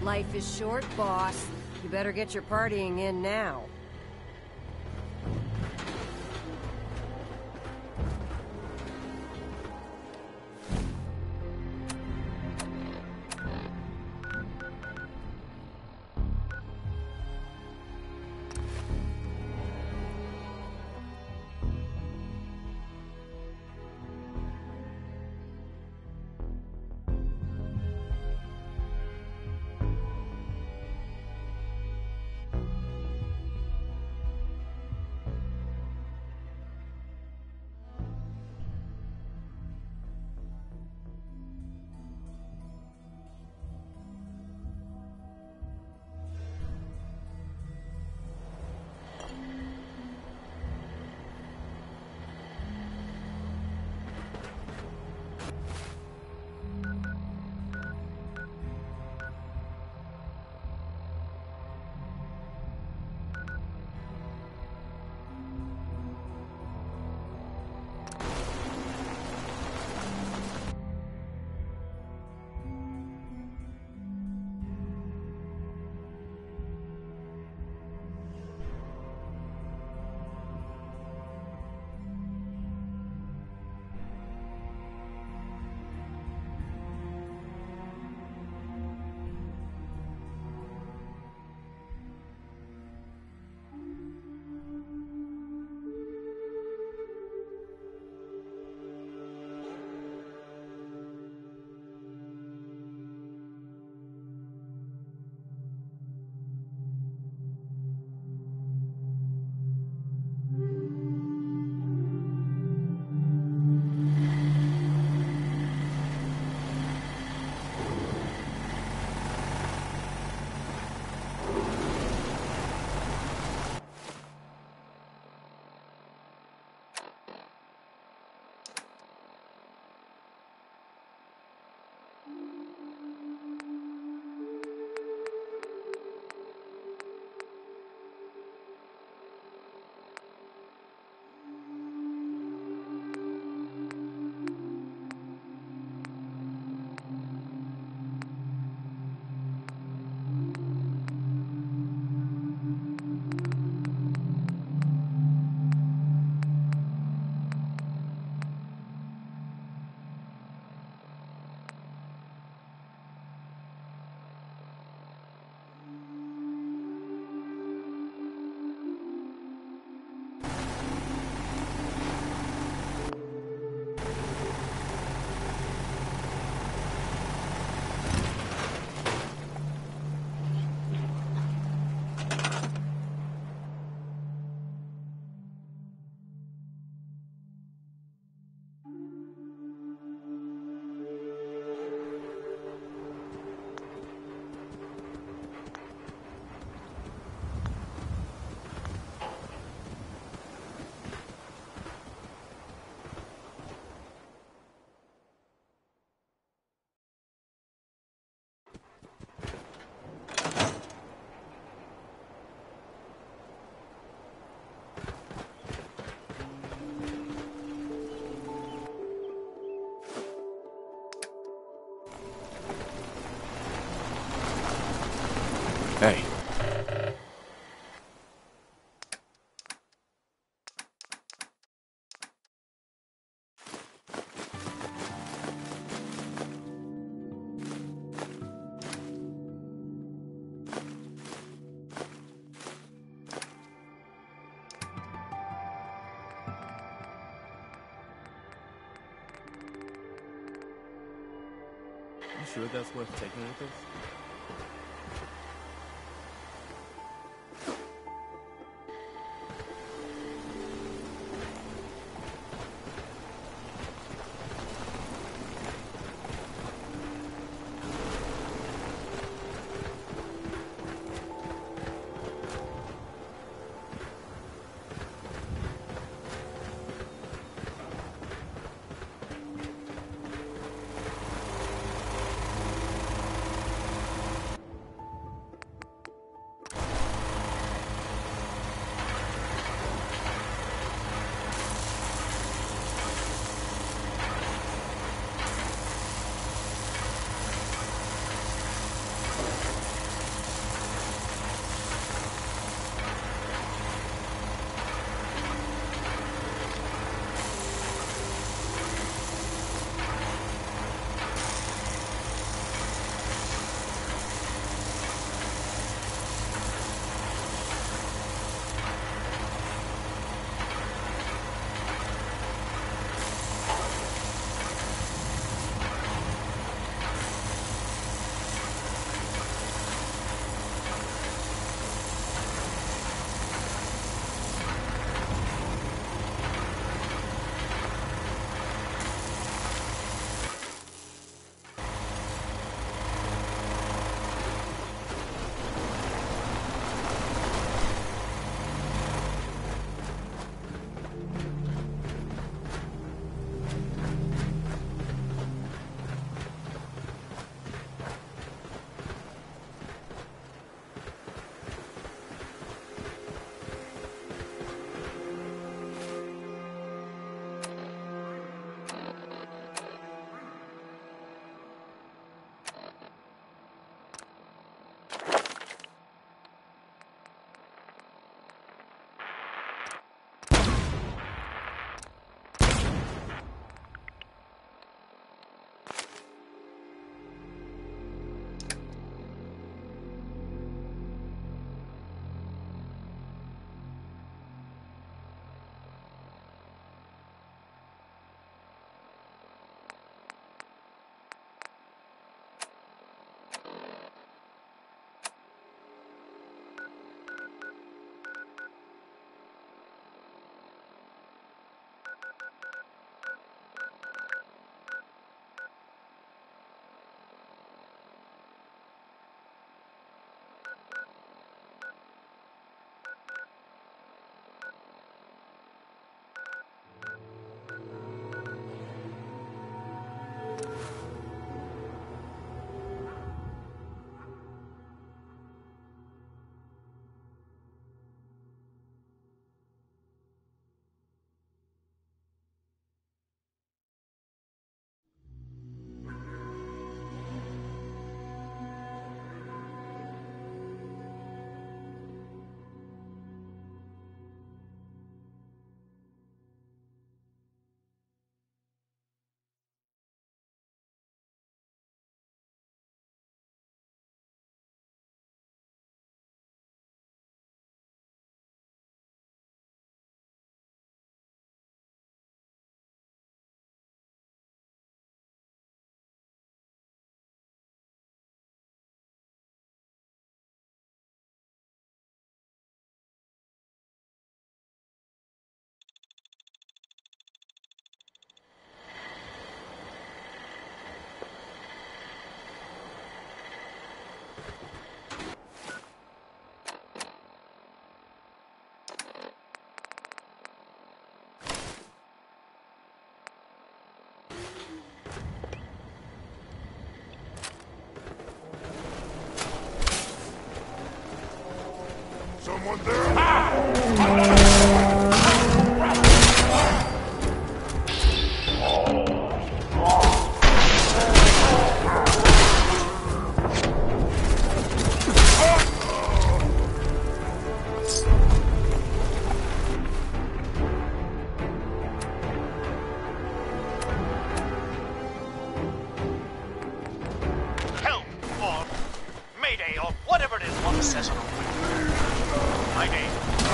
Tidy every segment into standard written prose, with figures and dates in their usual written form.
Life is short, boss. You better get your partying in now. Hey. You sure that's worth taking with us? Someone there? Help or Mayday or whatever it is one says on a My name.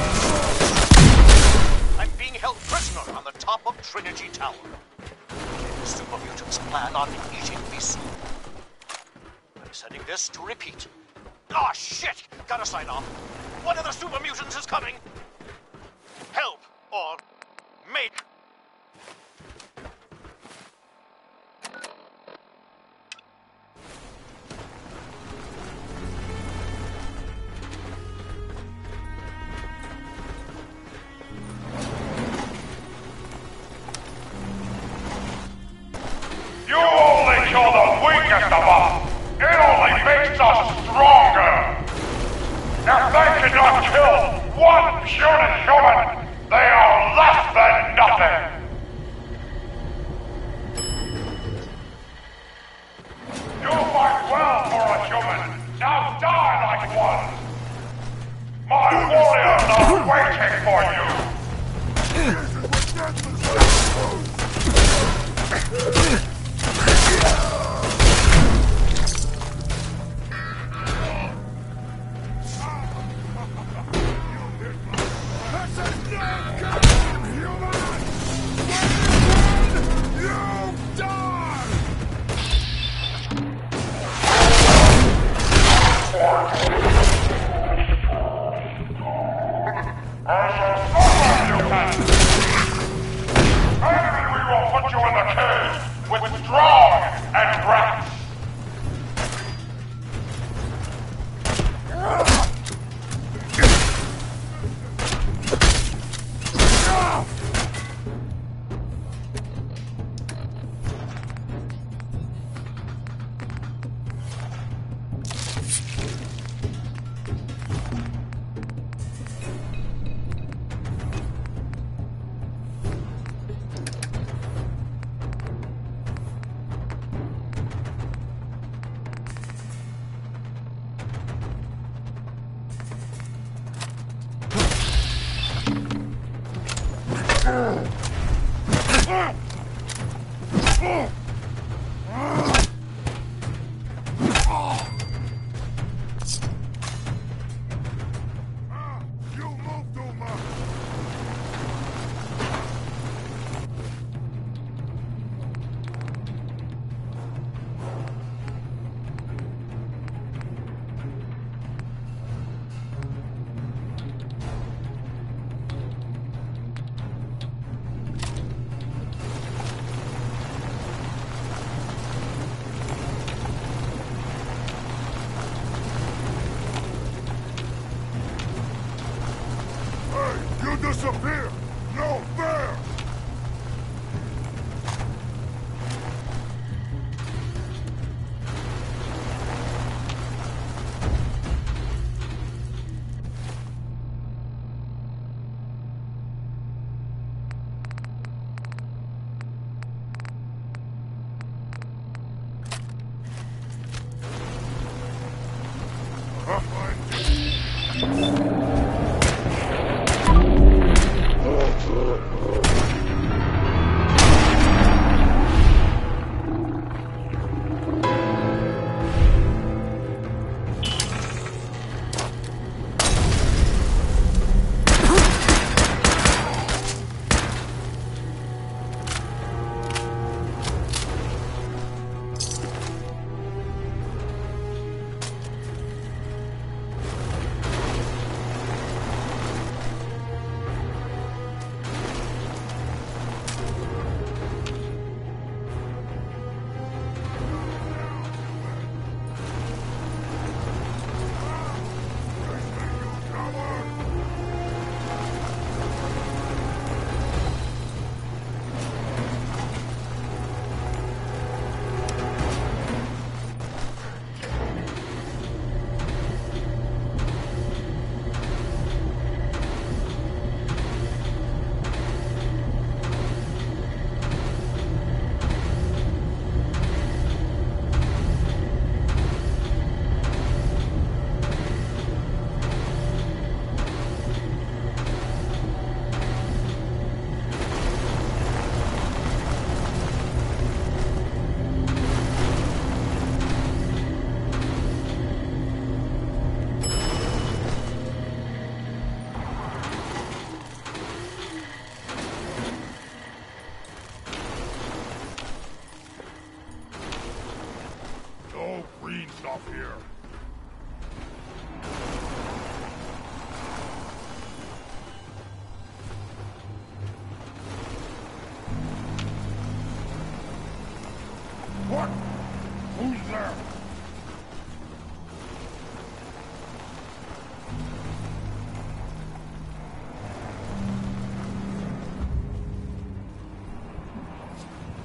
I'm being held prisoner on the top of Trinity Tower. The super mutants plan on eating me soon. I'm setting this to repeat. Ah, shit! Gotta sign off. One of the super mutants is coming. Help or Mayday. You only kill the weakest of us! It only makes us stronger! If they cannot kill one puny human, they are less than nothing! You fight well for a human! Now die like one! My warriors are waiting for you! With strong and rats!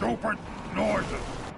stupid noises.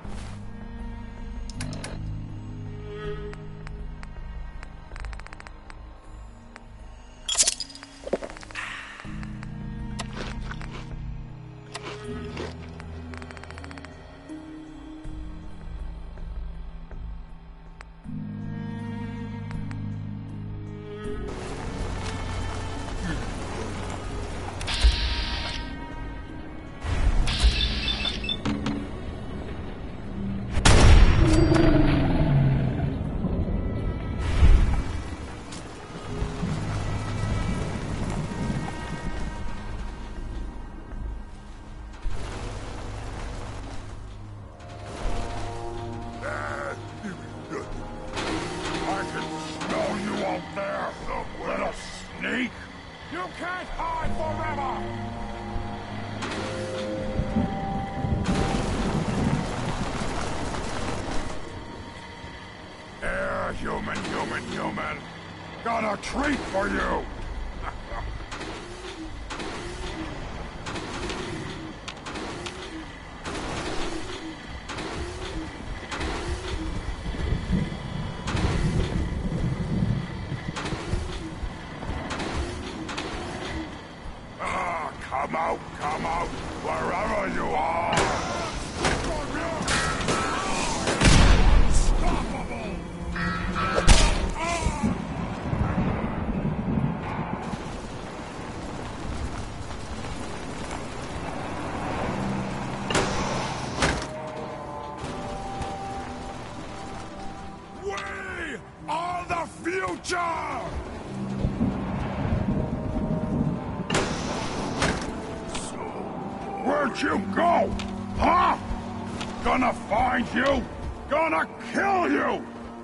You can't hide forever! There, human. Got a treat for you! Come out, wherever you are! Unstoppable! We are the future! Where'd you go? Huh? Gonna find you? Gonna kill you!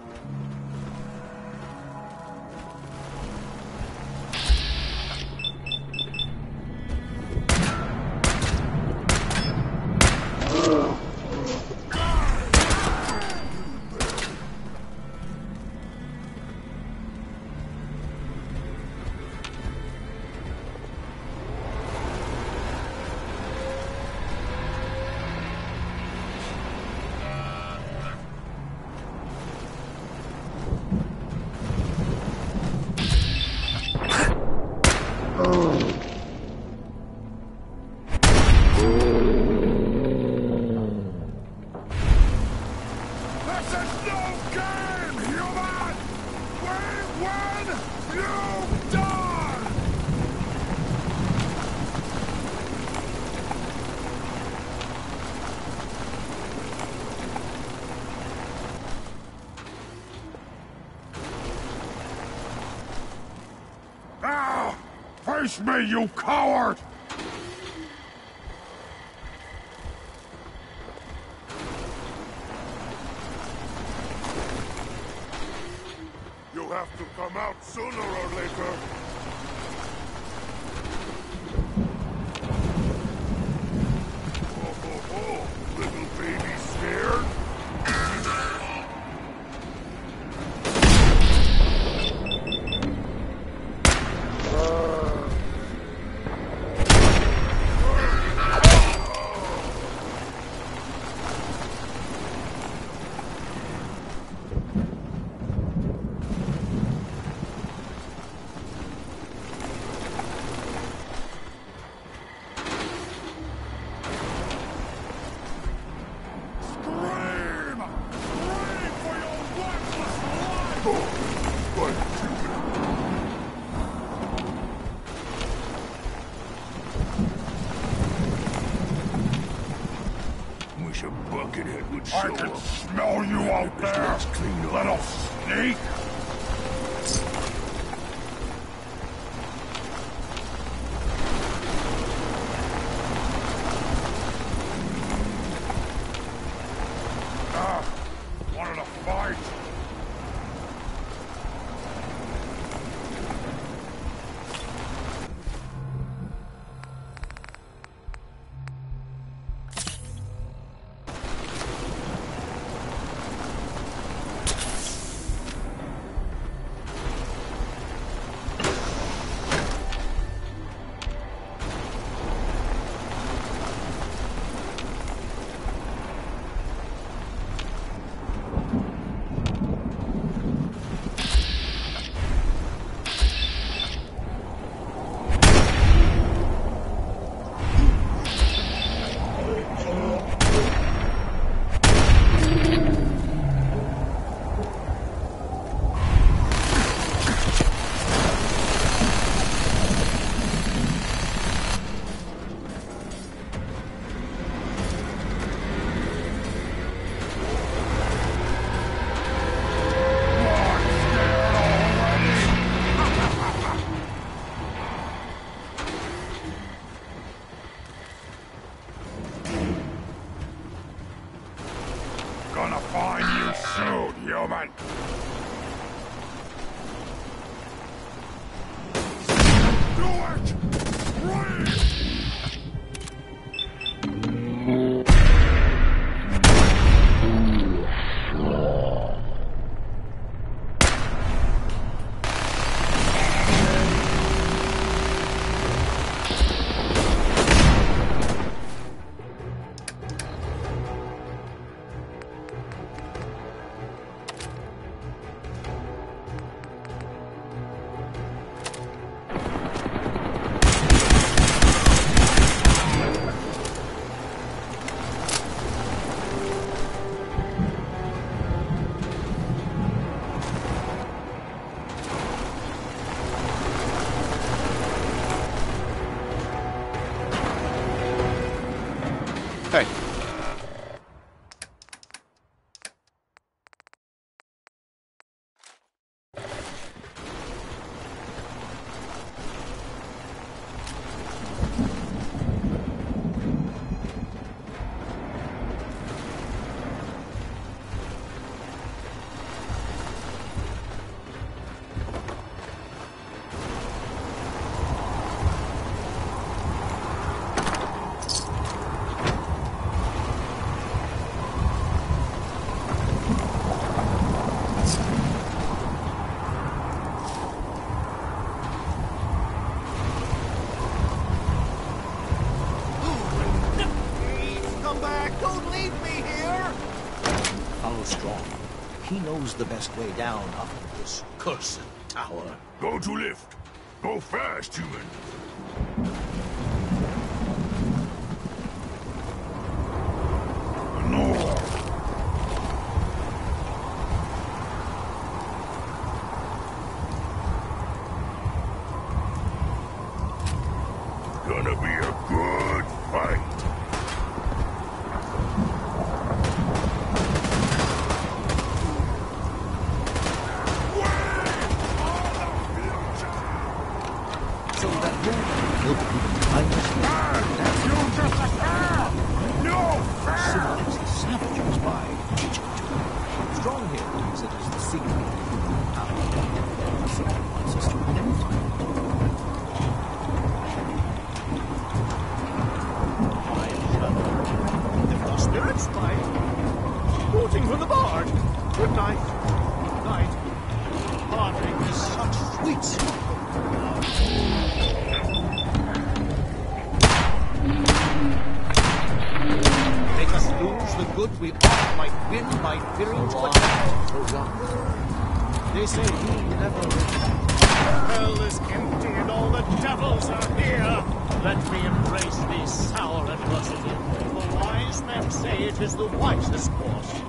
Face me, you coward! You have to come out sooner or later. Oh, little baby scared? I can smell you out there, little sneak! Wanted to fight? Shoot, human! Do it! Breathe! Hey. He knows the best way down off of this cursed tower. Go to lift. Go fast, human. No. Gonna be a good fight. They say he never returns. Hell is empty and all the devils are here. Let me embrace the sour adversity. The wise men say it is the wisest course.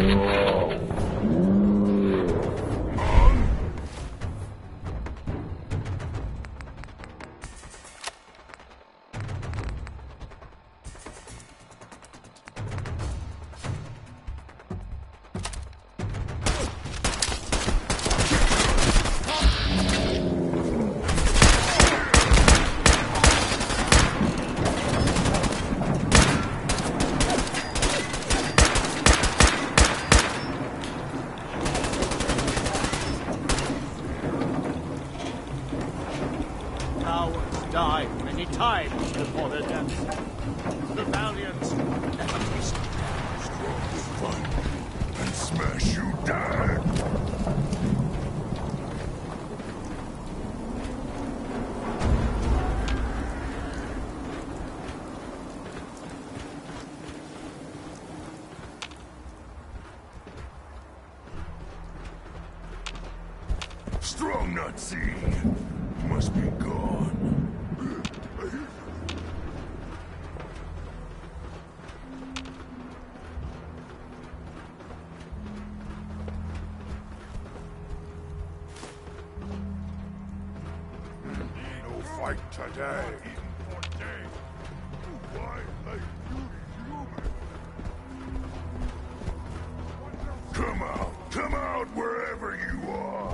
Died many times before their deaths. The valiant never tasted death. Strong fight and smash you down. Strong not seeing. Must be gone. No fight today. Why are you human? Come out wherever you are.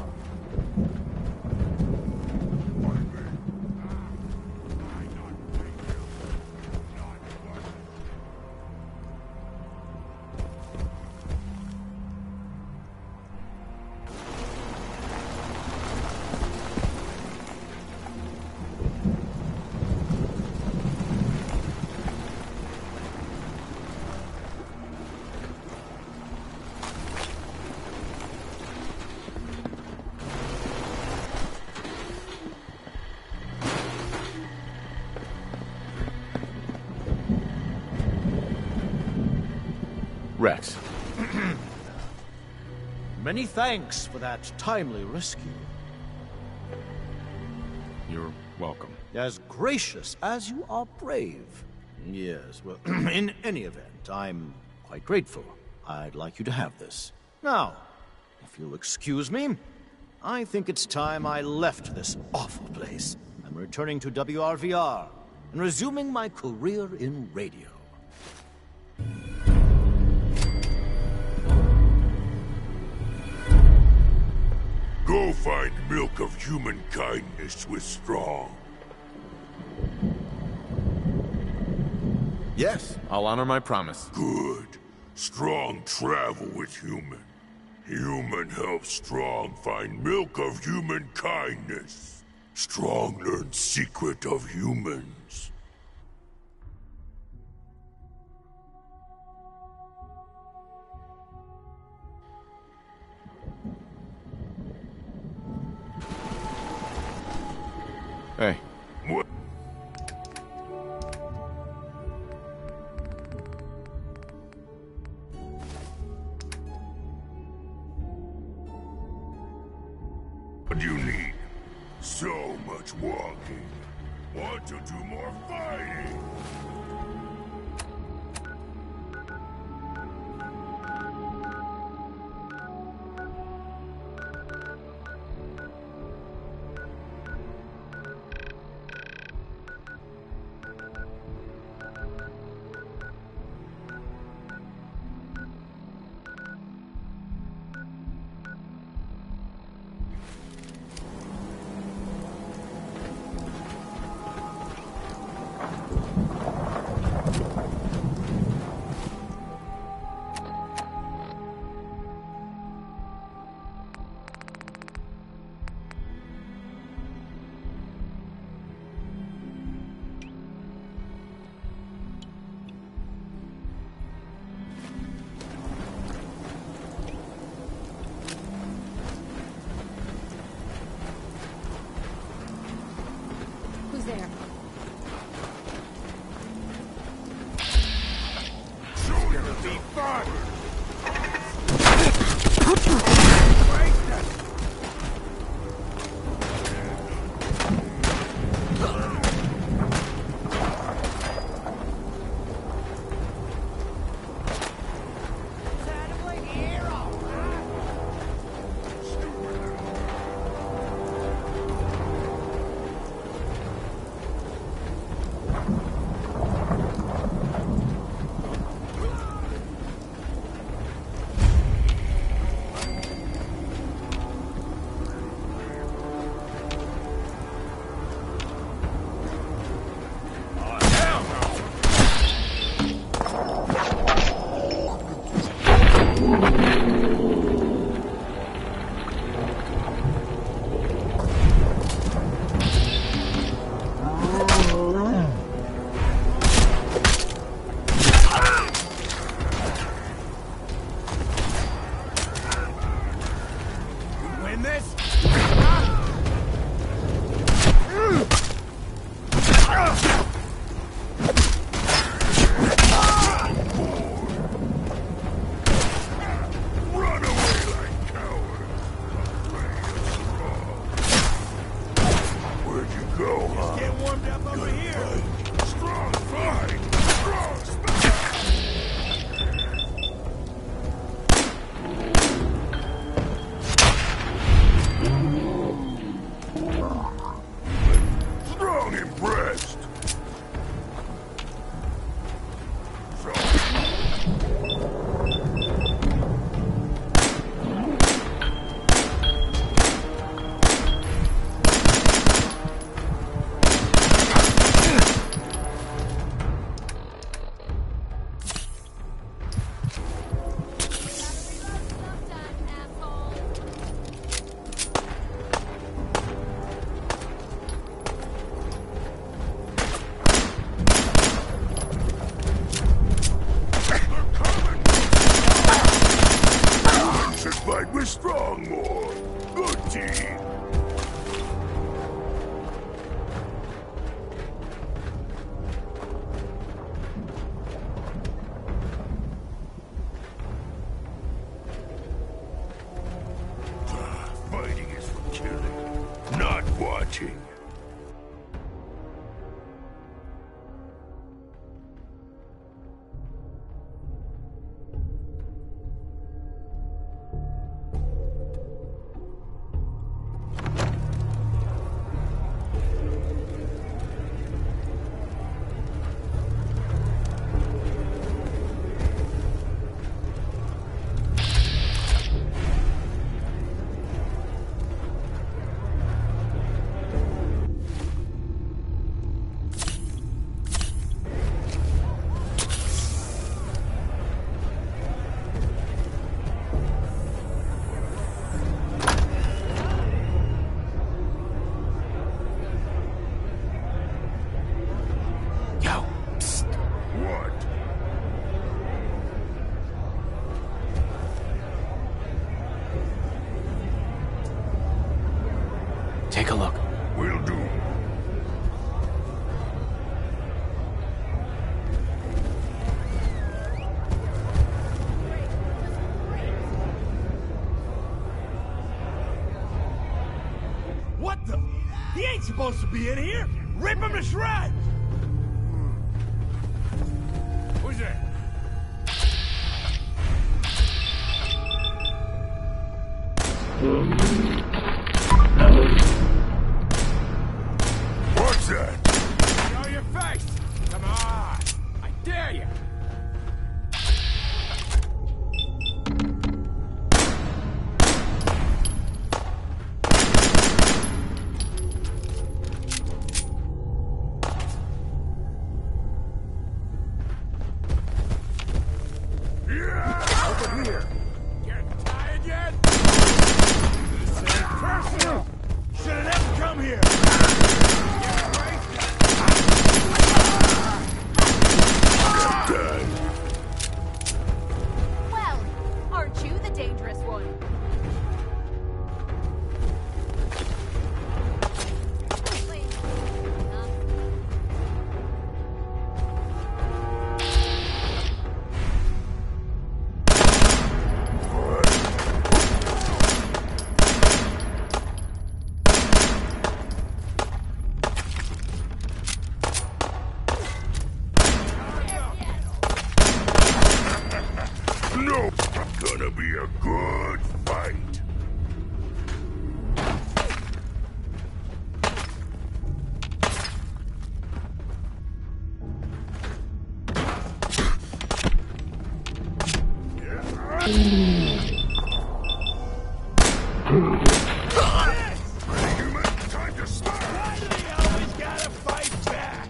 Rex. Many thanks for that timely rescue. You're welcome. As gracious as you are brave. Yes, well, in any event, I'm quite grateful. I'd like you to have this. Now, if you'll excuse me, I think it's time I left this awful place. I'm returning to WRVR and resuming my career in radio. Go find milk of human kindness with Strong. Yes, I'll honor my promise. Good. Strong travel with human. Human helps Strong find milk of human kindness. Strong learns secret of humans. Hey. What? What do you need? So much walking. Want to do more fighting? Take a look. Will do. What the? He ain't supposed to be in here! Rip him to shreds! Who's that? What's that? Show your face! Come on! I dare you! Over here. Getting tired yet? This ain't personal! Should've never come here! Well, aren't you the dangerous one? Please. Huh? No, gonna be a good fight. Human, time to start. Why do they always gotta fight back?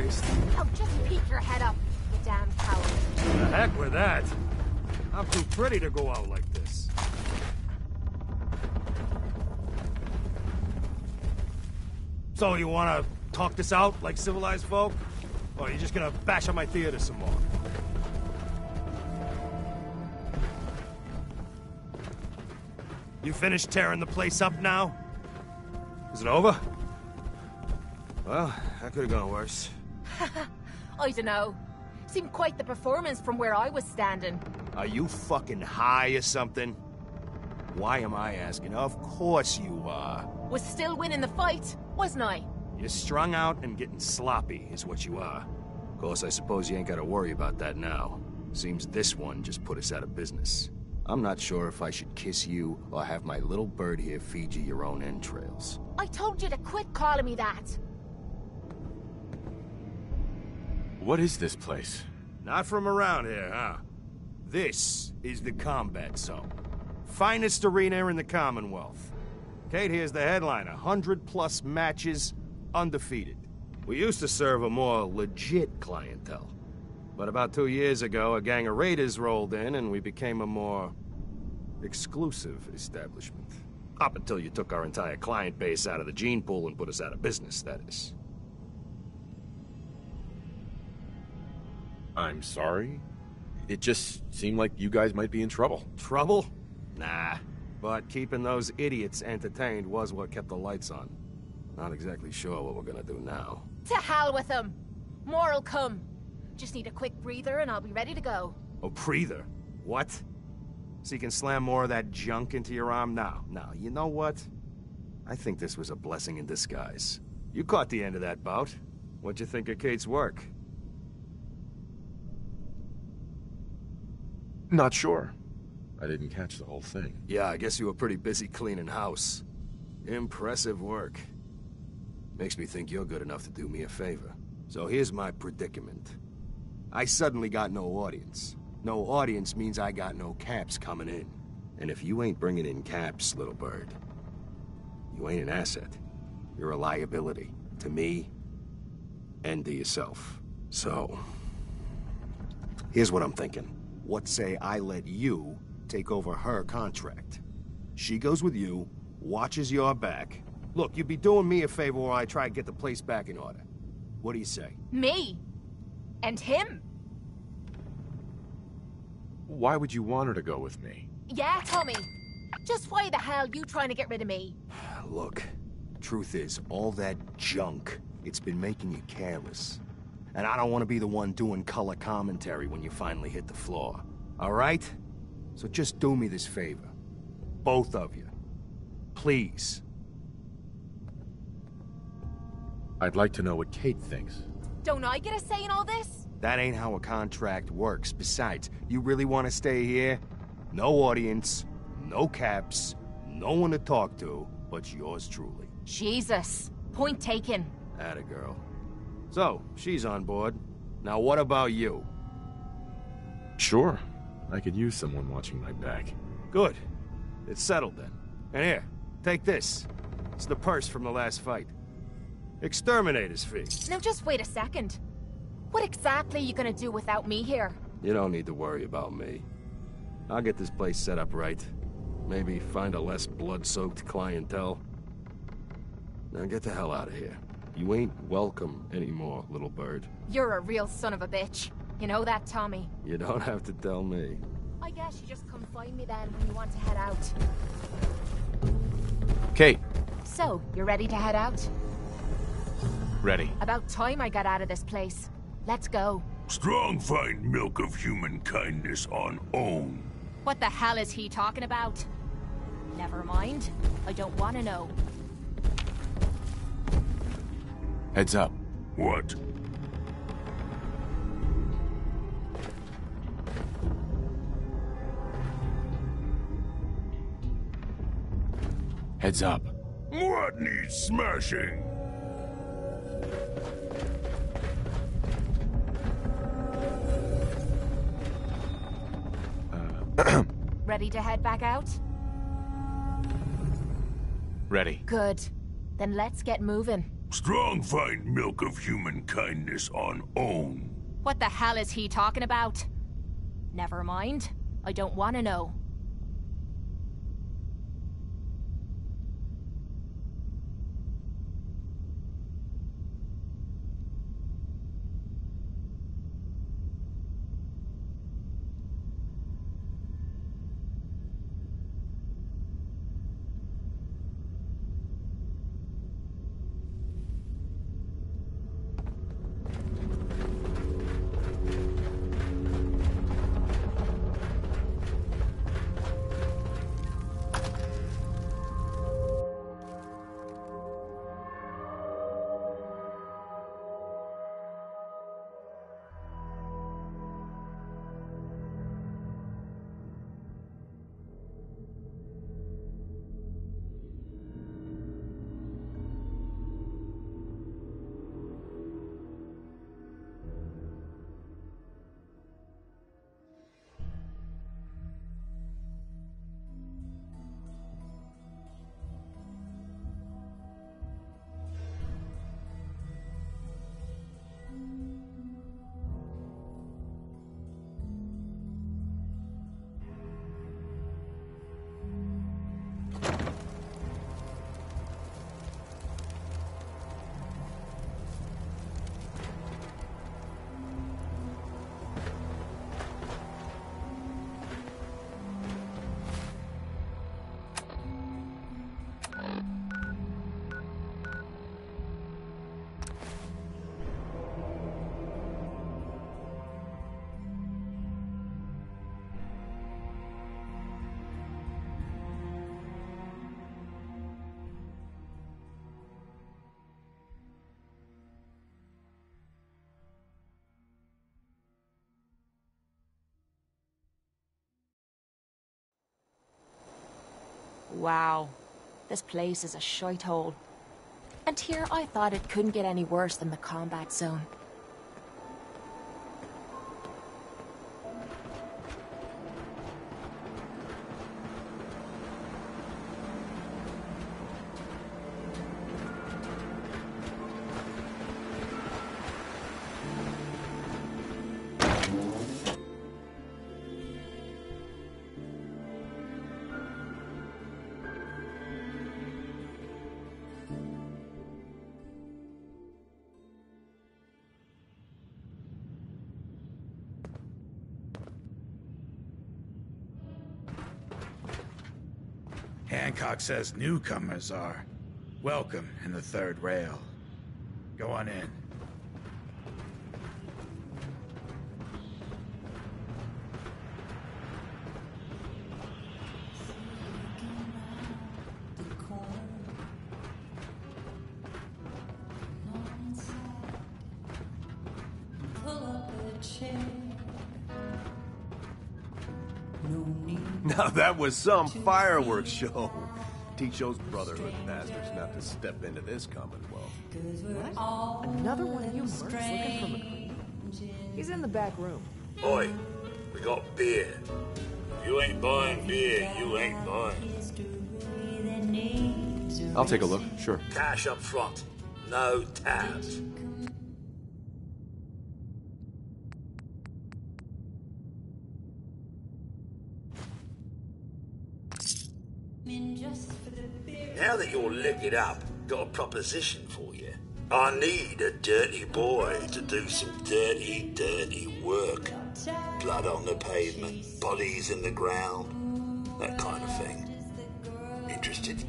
Christ. Oh, just peek your head up, you damn coward. The heck with that. I'm too pretty to go out like this. So you wanna talk this out like civilized folk? Or are you just gonna bash on my theater some more? You finished tearing the place up now? Is it over? Well, that could have gone worse. I dunno. Seemed quite the performance from where I was standing. Are you fucking high or something? Why am I asking? Of course you are. Was still winning the fight, wasn't I? You're strung out and getting sloppy, is what you are. Of course, I suppose you ain't gotta worry about that now. Seems this one just put us out of business. I'm not sure if I should kiss you or have my little bird here feed you your own entrails. I told you to quit calling me that. What is this place? Not from around here, huh? This is the combat zone. Finest arena in the Commonwealth. Kate here's the headliner. 100+ matches, undefeated. We used to serve a more legit clientele. But about 2 years ago, a gang of raiders rolled in and we became a more exclusive establishment. Up until you took our entire client base out of the gene pool and put us out of business, that is. I'm sorry. It just seemed like you guys might be in trouble. Trouble? Nah. But keeping those idiots entertained was what kept the lights on. Not exactly sure what we're gonna do now. To hell with them. More'll come. Just need a quick breather and I'll be ready to go. A breather? What? So you can slam more of that junk into your arm now? Now, you know what? I think this was a blessing in disguise. You caught the end of that bout. What'd you think of Kate's work? Not sure. I didn't catch the whole thing. Yeah, I guess you were pretty busy cleaning house. Impressive work. Makes me think you're good enough to do me a favor. So here's my predicament. I suddenly got no audience. No audience means I got no caps coming in. And if you ain't bringing in caps, little bird, you ain't an asset. You're a liability. To me, and to yourself. So, here's what I'm thinking. What say I let you take over her contract? She goes with you, watches your back. Look, you'd be doing me a favor while I try to get the place back in order. What do you say? Me? And him? Why would you want her to go with me? Yeah, Tommy. Just why the hell you trying to get rid of me? Look, truth is, all that junk, it's been making you careless. And I don't want to be the one doing color commentary when you finally hit the floor. All right? So just do me this favor. Both of you. Please. I'd like to know what Kate thinks. Don't I get a say in all this? That ain't how a contract works. Besides, you really want to stay here? No audience, no caps, no one to talk to, but yours truly. Jesus. Point taken. Atta girl. So, she's on board. Now what about you? Sure. I could use someone watching my back. Good. It's settled then. And here, take this. It's the purse from the last fight. Exterminator's fee. Now just wait a second. What exactly are you gonna do without me here? You don't need to worry about me. I'll get this place set up right. Maybe find a less blood-soaked clientele. Now get the hell out of here. You ain't welcome anymore, little bird. You're a real son of a bitch. You know that, Tommy? You don't have to tell me. I guess you just come find me then when you want to head out. Kate. So, you're ready to head out? Ready. About time I got out of this place. Let's go. Strong find milk of human kindness on own. What the hell is he talking about? Never mind. I don't want to know. Heads up. What? Heads up. What needs smashing? Ready to head back out? Ready. Good. Then let's get moving. Strong find milk of human kindness on own. What the hell is he talking about? Never mind. I don't want to know. Wow. This place is a shithole. And here I thought it couldn't get any worse than the combat zone. Hancock says newcomers are welcome in the third rail. Go on in. Now that was some fireworks show. Teach those Brotherhood bastards not to step into this Commonwealth. What? Another one of you mercs looking for McCree? He's in the back room. Oi, we got beer. If you ain't buying beer, you ain't buying. I'll take a look, sure. Cash up front. No tabs. Now that you're liquored up, got a proposition for you. I need a dirty boy to do some dirty, dirty work. Blood on the pavement, bodies in the ground, that kind of thing. Interested?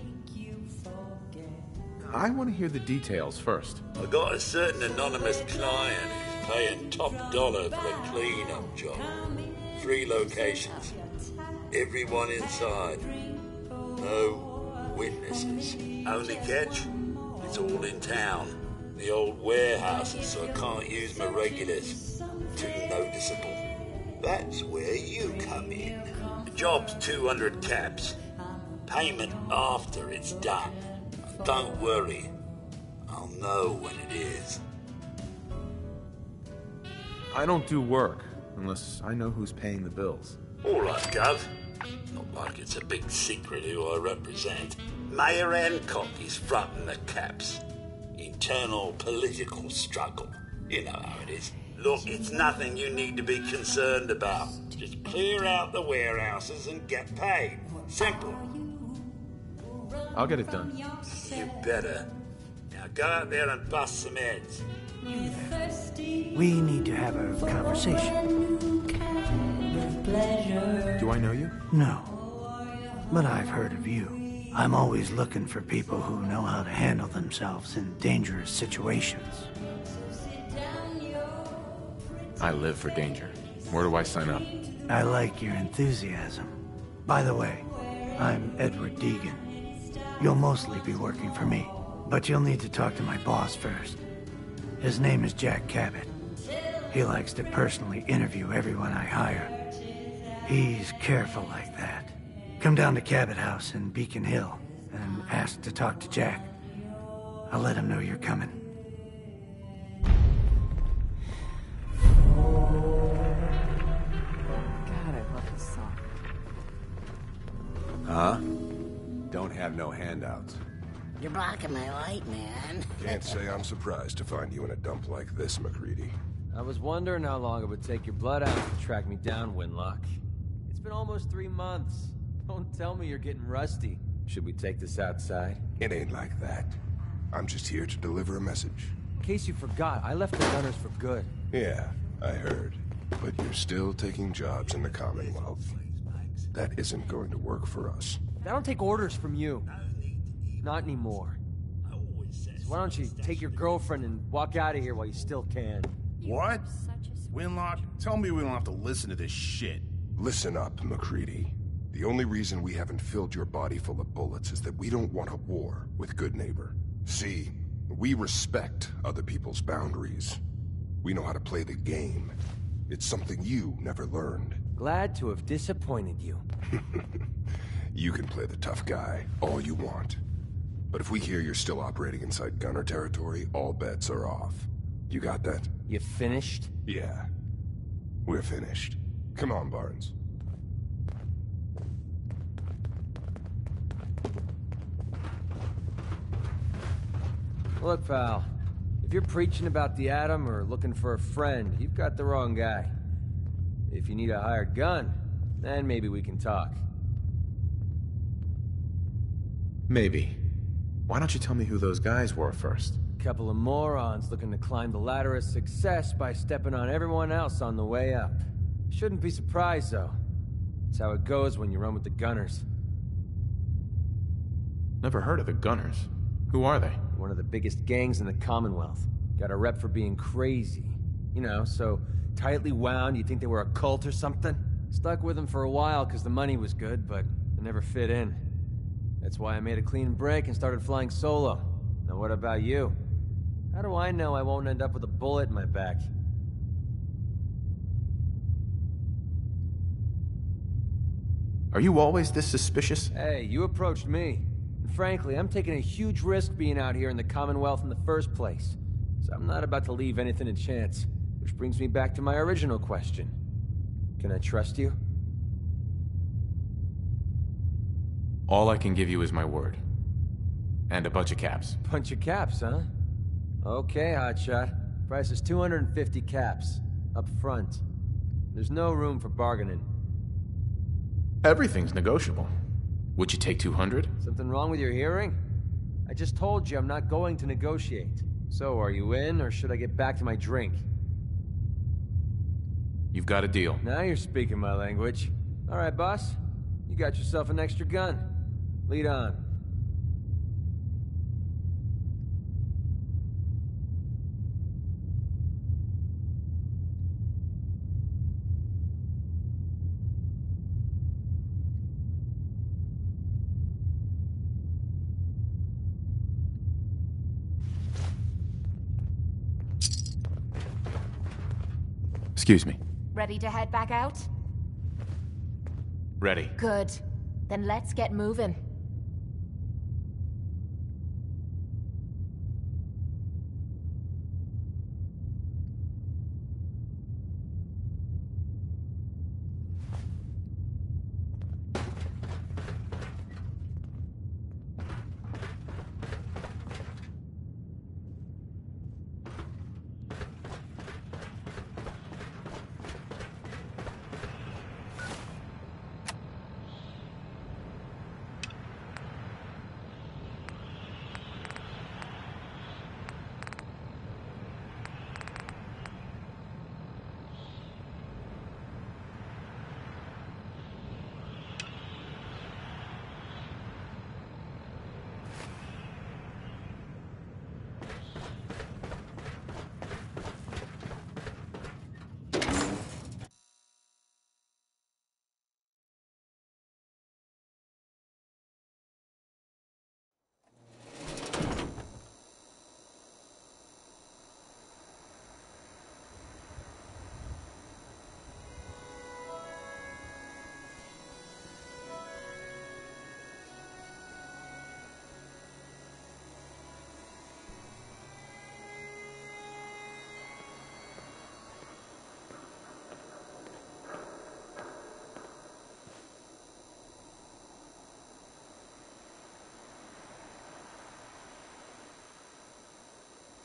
I want to hear the details first. I got a certain anonymous client who's paying top dollar for a clean-up job. 3 locations. Everyone inside. No witnesses. Only catch? It's all in town. The old warehouses, so I can't use my regulars. Too noticeable. That's where you come in. The job's 200 caps. Payment after it's done. Don't worry. I'll know when it is. I don't do work unless I know who's paying the bills. All right, Gov. Not like it's a big secret who I represent. Mayor Hancock is fronting the caps. In internal political struggle. You know how it is. Look, it's nothing you need to be concerned about. Just clear out the warehouses and get paid. Simple. I'll get it done. You better. Now go out there and bust some heads. We need to have a conversation. Do I know you? No. But I've heard of you. I'm always looking for people who know how to handle themselves in dangerous situations. I live for danger. Where do I sign up? I like your enthusiasm. By the way, I'm Edward Deegan. You'll mostly be working for me, but you'll need to talk to my boss first. His name is Jack Cabot. He likes to personally interview everyone I hire. He's careful like that. Come down to Cabot House in Beacon Hill and ask to talk to Jack. I'll let him know you're coming. God, I love this song. Huh? Don't have no handouts. You're blocking my light, man. Can't say I'm surprised to find you in a dump like this, McCready. I was wondering how long it would take your blood out to track me down, Winlock. It's been almost 3 months. Don't tell me you're getting rusty. Should we take this outside? It ain't like that. I'm just here to deliver a message. In case you forgot, I left the Gunners for good. Yeah, I heard. But you're still taking jobs in the Commonwealth. That isn't going to work for us. I don't take orders from you. Not anymore. So why don't you take your girlfriend and walk out of here while you still can? What? Winlock, tell me we don't have to listen to this shit. Listen up, McCready. The only reason we haven't filled your body full of bullets is that we don't want a war with Good Neighbor. See, we respect other people's boundaries. We know how to play the game. It's something you never learned. Glad to have disappointed you. You can play the tough guy all you want. But if we hear you're still operating inside Gunner territory, all bets are off. You got that? You finished? Yeah. We're finished. Come on, Barnes. Look, pal. If you're preaching about the atom or looking for a friend, you've got the wrong guy. If you need a hired gun, then maybe we can talk. Maybe. Why don't you tell me who those guys were first? Couple of morons looking to climb the ladder of success by stepping on everyone else on the way up. Shouldn't be surprised, though. It's how it goes when you run with the Gunners. Never heard of the Gunners. Who are they? One of the biggest gangs in the Commonwealth. Got a rep for being crazy. You know, so tightly wound you'd think they were a cult or something. Stuck with them for a while because the money was good, but it never fit in. That's why I made a clean break and started flying solo. Now what about you? How do I know I won't end up with a bullet in my back? Are you always this suspicious? Hey, you approached me. And frankly, I'm taking a huge risk being out here in the Commonwealth in the first place. So I'm not about to leave anything to chance. Which brings me back to my original question. Can I trust you? All I can give you is my word. And a bunch of caps. Bunch of caps, huh? Okay, hotshot. Price is 250 caps. Up front. There's no room for bargaining. Everything's negotiable. Would you take 200? Something wrong with your hearing? I just told you I'm not going to negotiate. So, are you in, or should I get back to my drink? You've got a deal. Now you're speaking my language. Alright, boss. You got yourself an extra gun. Lead on. Excuse me. Ready to head back out? Ready. Good. Then let's get moving.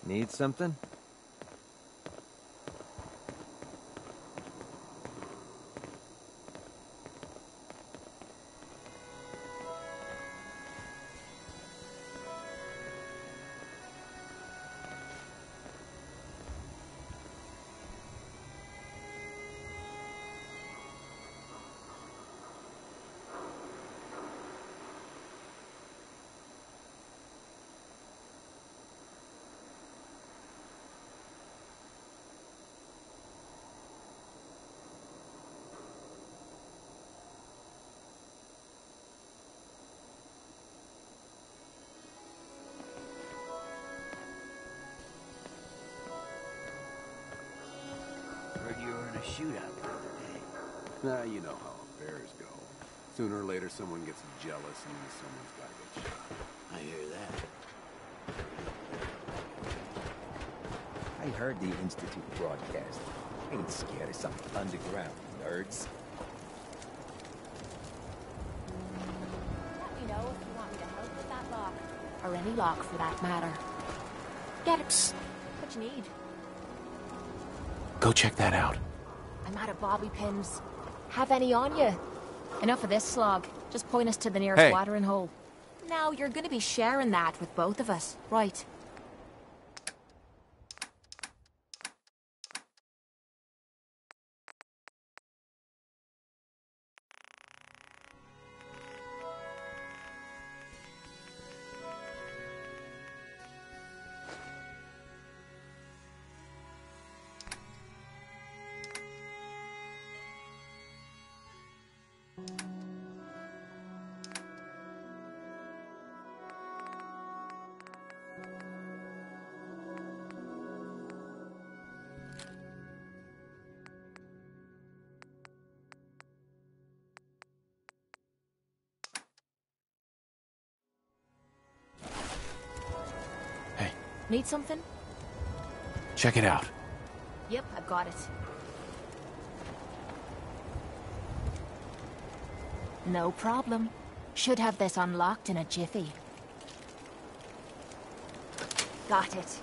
Need something? Heard you were in a shootout the other day. Nah, you know how affairs go. Sooner or later, someone gets jealous and someone's gotta get shot. I hear that. I heard the Institute broadcast. Ain't scared of some underground nerds. Let me know if you want me to help with that lock. Or any lock, for that matter. Get it. Psst. What you need? Go check that out. I'm out of bobby pins. Have any on you? Enough of this slog. Just point us to the nearest watering hole. Now, you're gonna be sharing that with both of us, right? Need something? Check it out. Yep, I've got it. No problem. Should have this unlocked in a jiffy. Got it.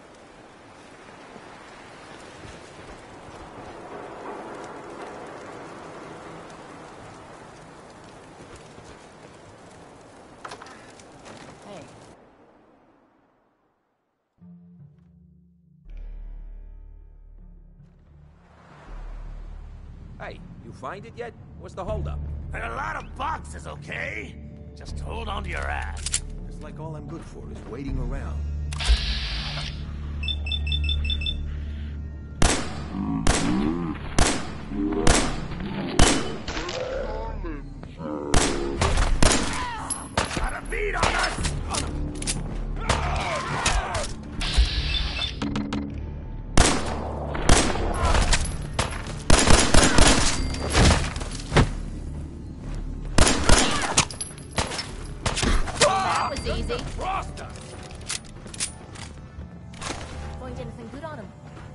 Hey, you find it yet? What's the holdup? There are a lot of boxes, okay? Just hold on to your ass. It's like all I'm good for is waiting around. Got a beat on us! Easy. Find anything good on him?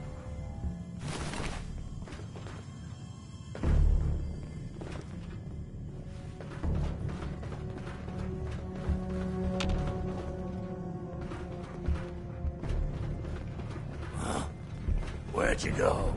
Huh? Where'd you go?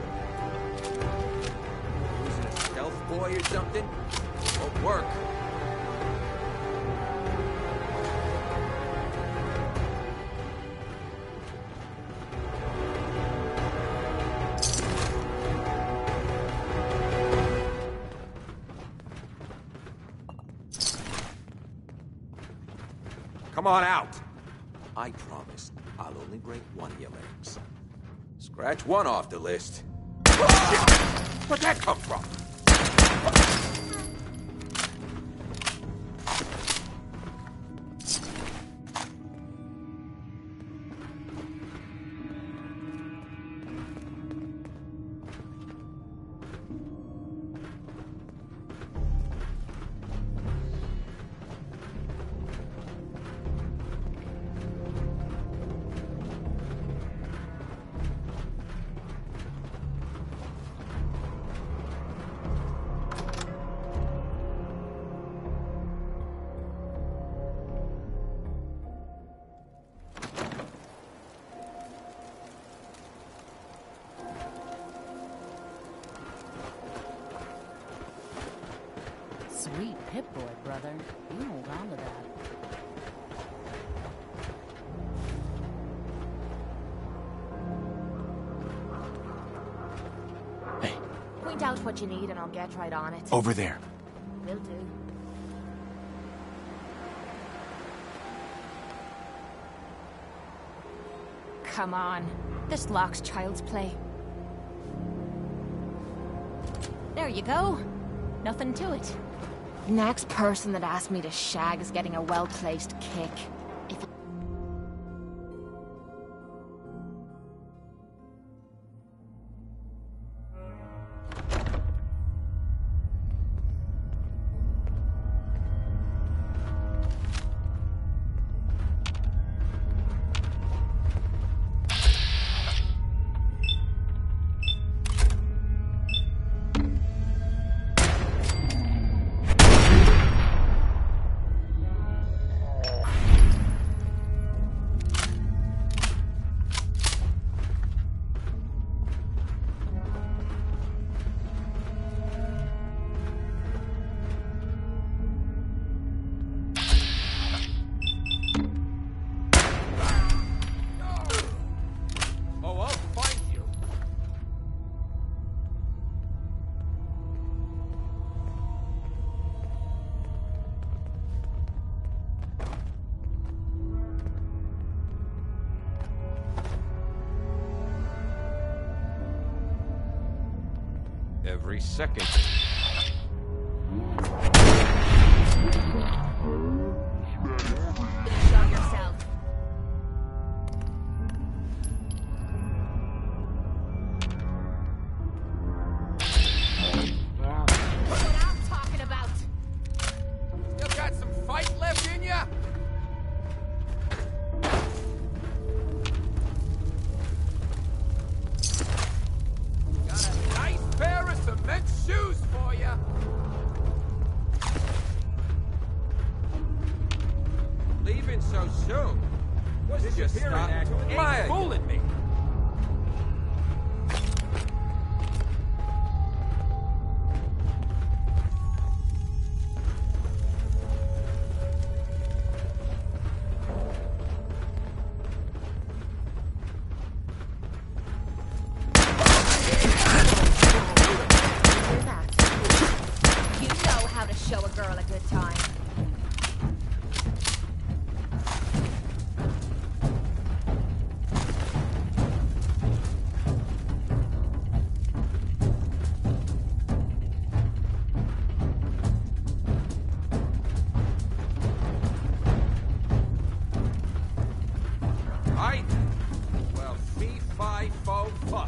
Boy or something? Won't work. Come on out. I promise I'll only break one of your legs. Scratch one off the list. Where'd that come from? Sweet Pip-Boy, brother. You hold on to that. Point out what you need and I'll get right on it. Over there. Will do. Come on. This lock's child's play. There you go. Nothing to it. Next person that asks me to shag is getting a well-placed kick. If Every second. show yourself. What I'm talking about. You got some fight left in ya? Got a nice pair of cement shoes for ya. Leaving so soon? Was just starting to admire you. Fooling me. You know how to show a girl a good time. Aye. Well, fee, fi, fo, fuck.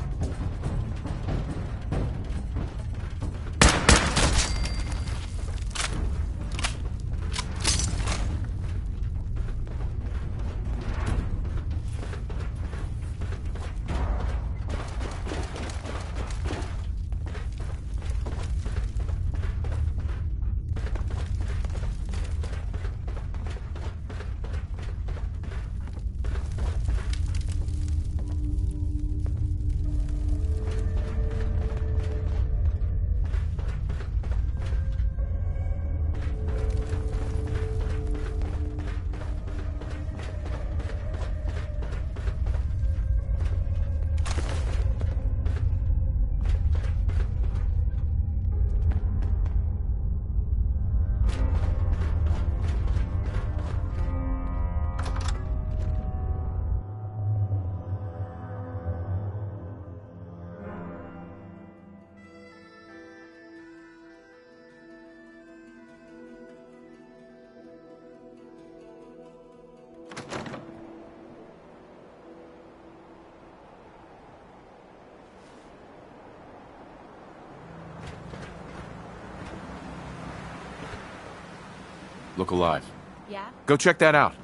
look alive. Yeah? Go check that out.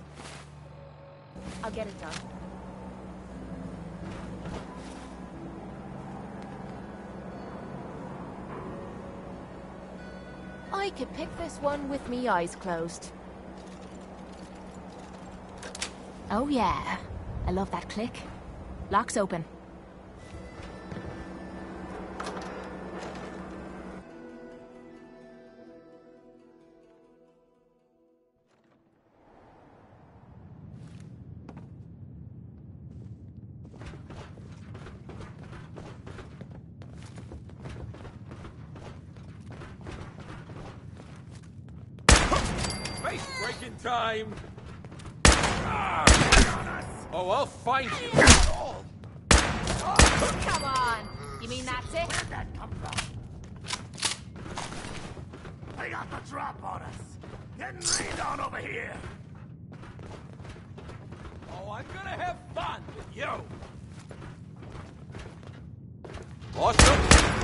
I'll get it done. I could pick this one with me eyes closed. Oh yeah. I love that click. Lock's open. Breaking time! Oh, I'll find you! Come on! You mean that's it? Where'd that come from? They got the drop on us! Getting rained on over here! Oh, I'm gonna have fun with you! Awesome!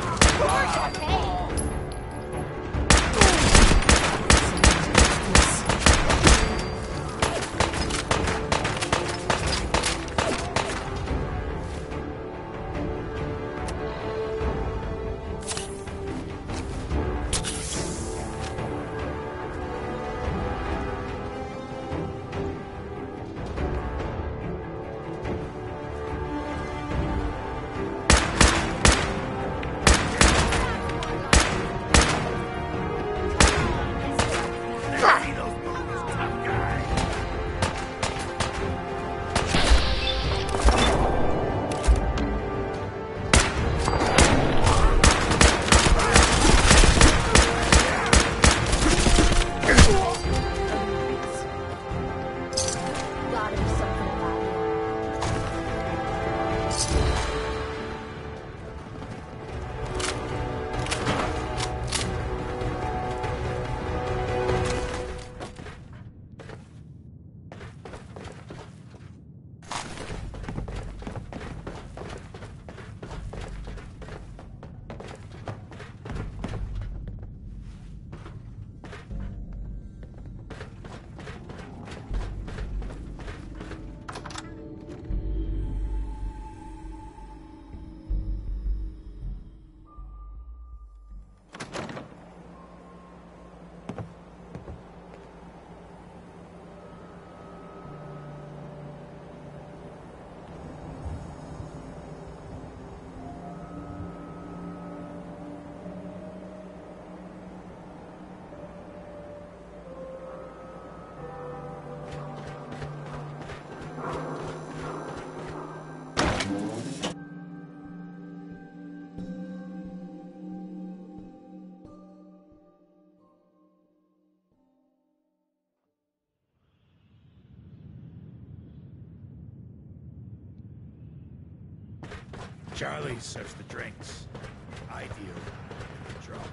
Charlie serves the drinks. I deal with the drugs.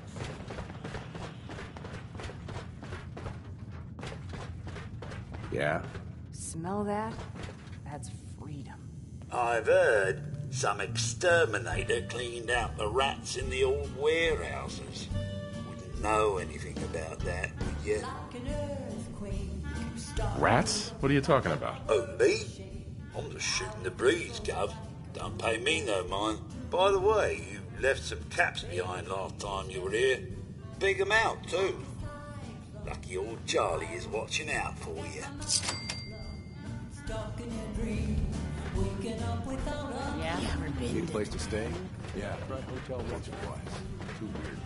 Yeah? Smell that? That's freedom. I've heard some exterminator cleaned out the rats in the old warehouses. Wouldn't know anything about that, would you? Rats? What are you talking about? Oh, me? I'm just shooting the breeze, Gov. Don't pay me no mind. By the way, you left some caps behind last time you were here. Big amount, too. Lucky old Charlie is watching out for you. Yeah? Need a place to stay? Yeah, tried hotel once or twice. Too weird.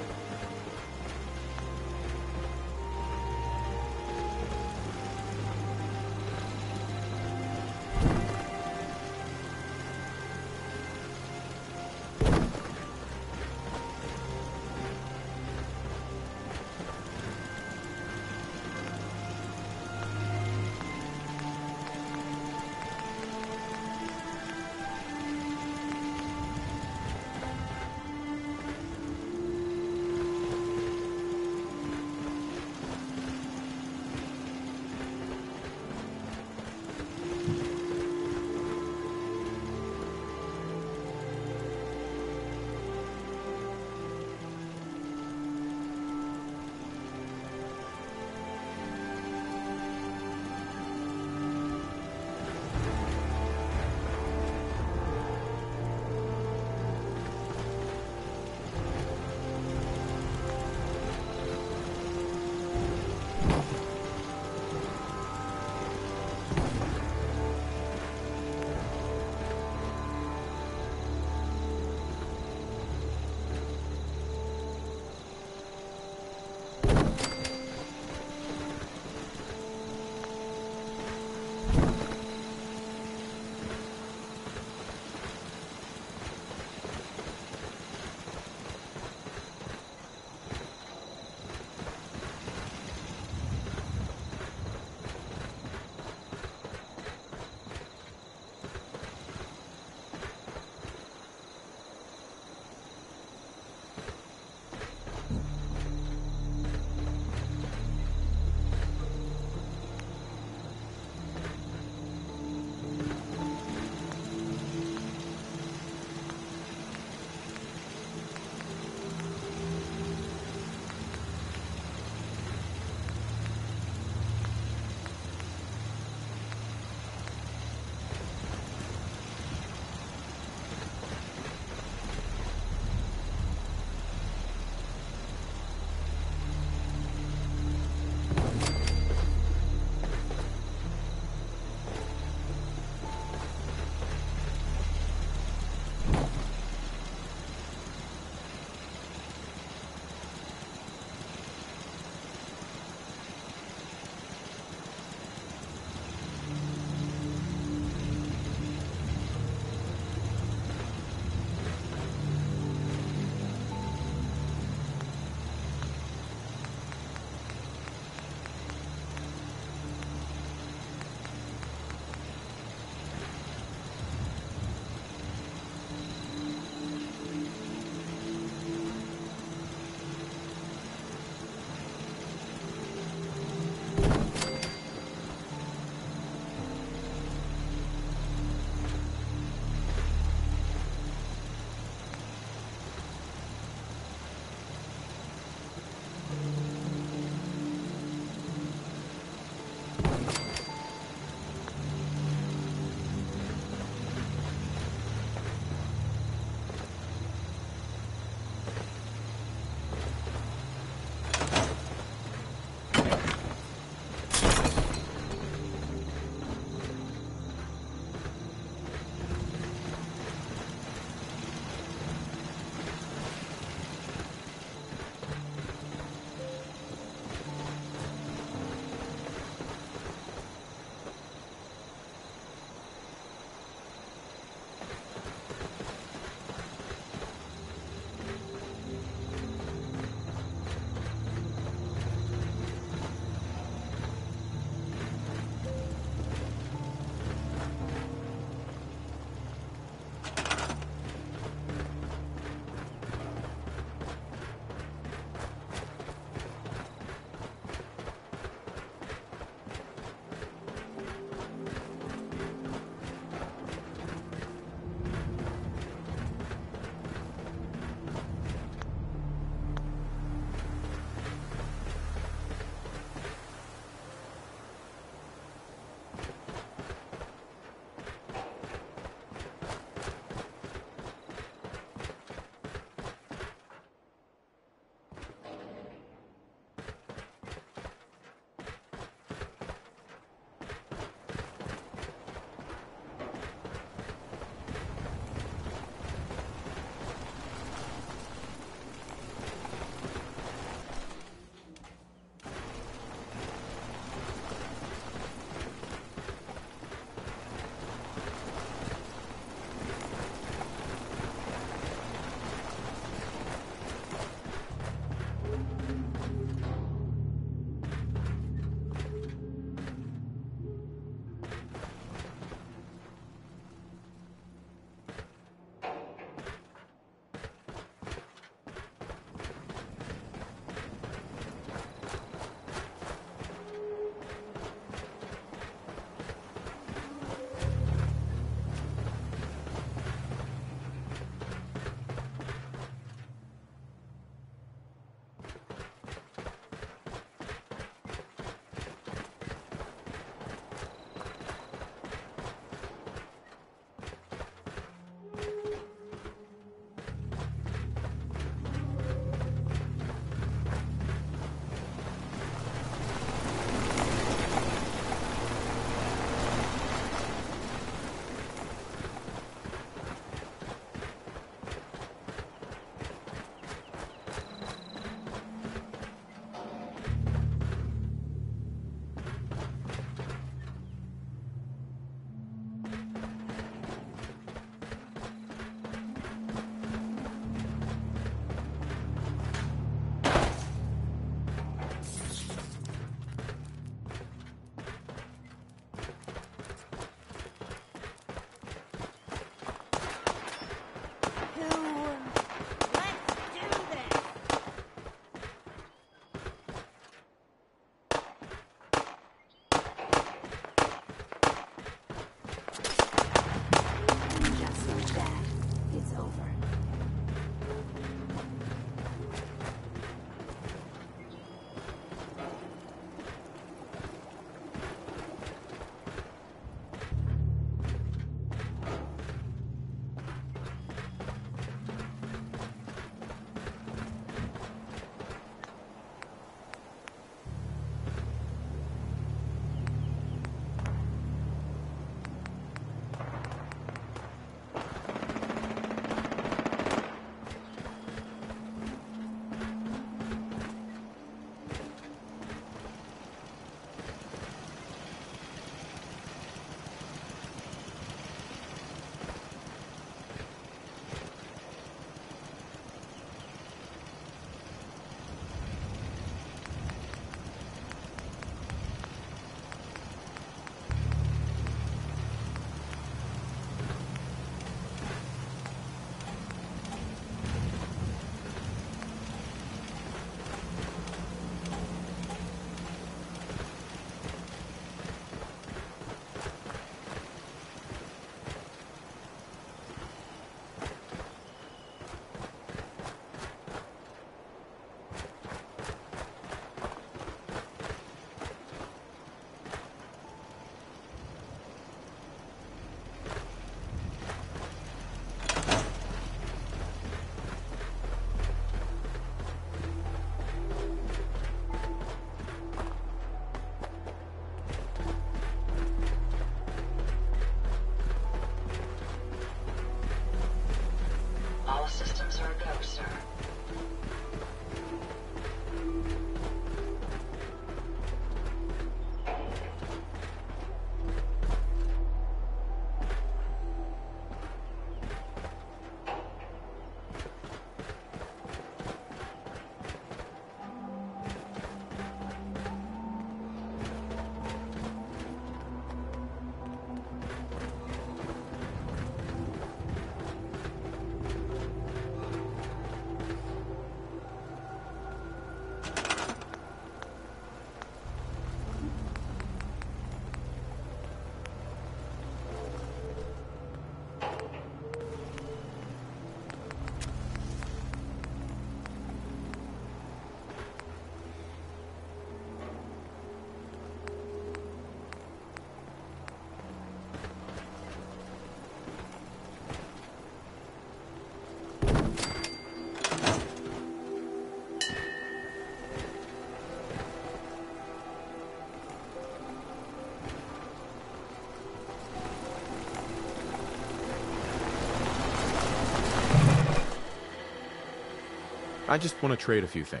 I just want to trade a few things.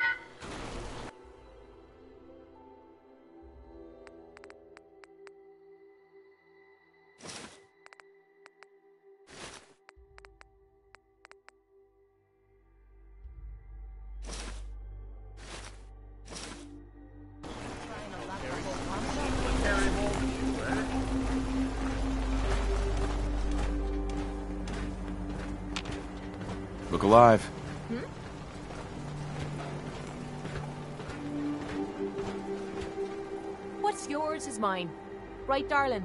Look alive. What's yours is mine. Right, darling?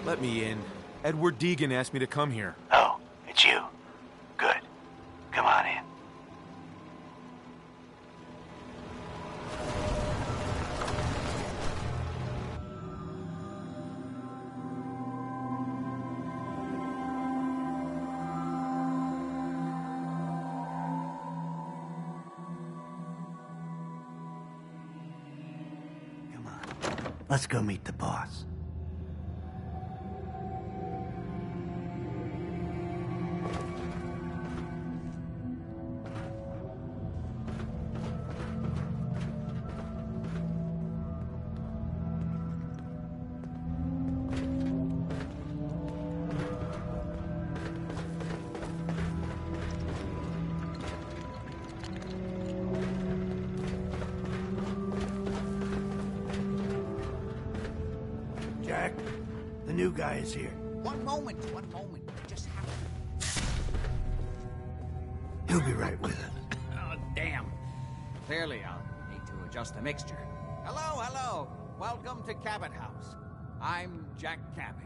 Let me in. Edward Deegan asked me to come here. Oh, it's you. Good. Come on in. Let's go meet the boss. Jack, the new guy is here. One moment. I just have He'll be right with us. Oh, damn. Clearly, I'll need to adjust the mixture. Hello. Welcome to Cabot House. I'm Jack Cabot.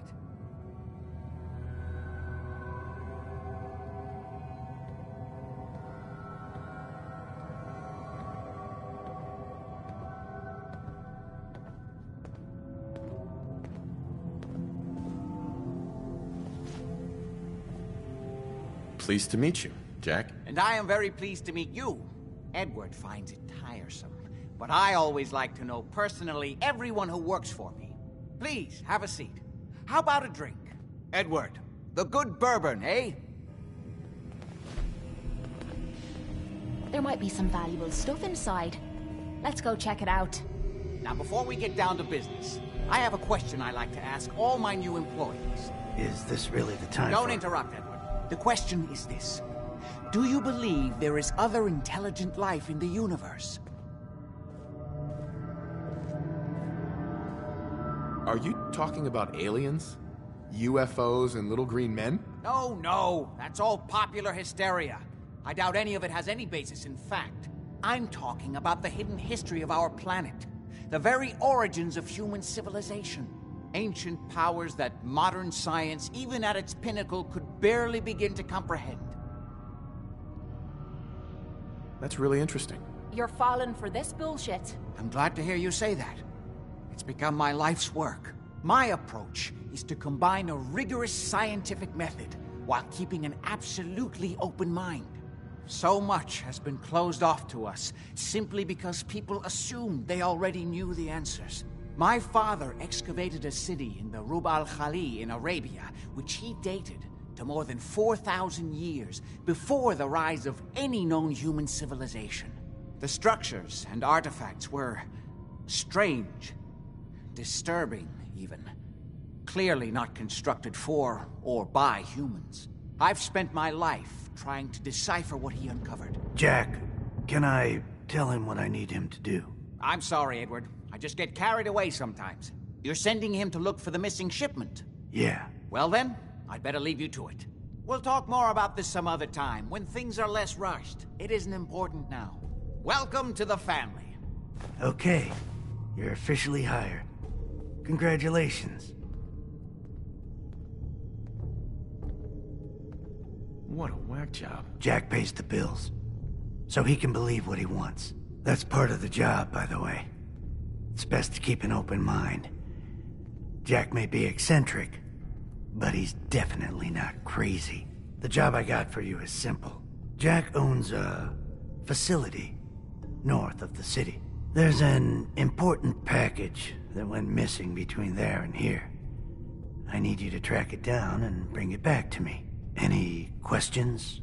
Pleased to meet you, Jack. And I am very pleased to meet you. Edward finds it tiresome, but I always like to know personally everyone who works for me. Please, have a seat. How about a drink? Edward, the good bourbon, eh? There might be some valuable stuff inside. Let's go check it out. Now, before we get down to business, I have a question I like to ask all my new employees. Is this really the time Don't for... interrupt, Edward. The question is this. Do you believe there is other intelligent life in the universe? Are you talking about aliens? UFOs and little green men? No. That's all popular hysteria. I doubt any of it has any basis in fact. I'm talking about the hidden history of our planet. The very origins of human civilization. Ancient powers that modern science, even at its pinnacle, could barely begin to comprehend. That's really interesting. You're falling for this bullshit. I'm glad to hear you say that. It's become my life's work. My approach is to combine a rigorous scientific method while keeping an absolutely open mind. So much has been closed off to us simply because people assumed they already knew the answers. My father excavated a city in the Rub al-Khali in Arabia, which he dated to more than 4,000 years before the rise of any known human civilization. The structures and artifacts were strange, disturbing even. Clearly not constructed for or by humans. I've spent my life trying to decipher what he uncovered. Jack, can I tell him what I need him to do? I'm sorry, Edward. I just get carried away sometimes. You're sending him to look for the missing shipment? Yeah. Well then, I'd better leave you to it. We'll talk more about this some other time, when things are less rushed. It isn't important now. Welcome to the family. Okay. You're officially hired. Congratulations. What a whack job. Jack pays the bills, so he can believe what he wants. That's part of the job, by the way. It's best to keep an open mind. Jack may be eccentric, but he's definitely not crazy. The job I got for you is simple. Jack owns a facility north of the city. There's an important package that went missing between there and here. I need you to track it down and bring it back to me. Any questions?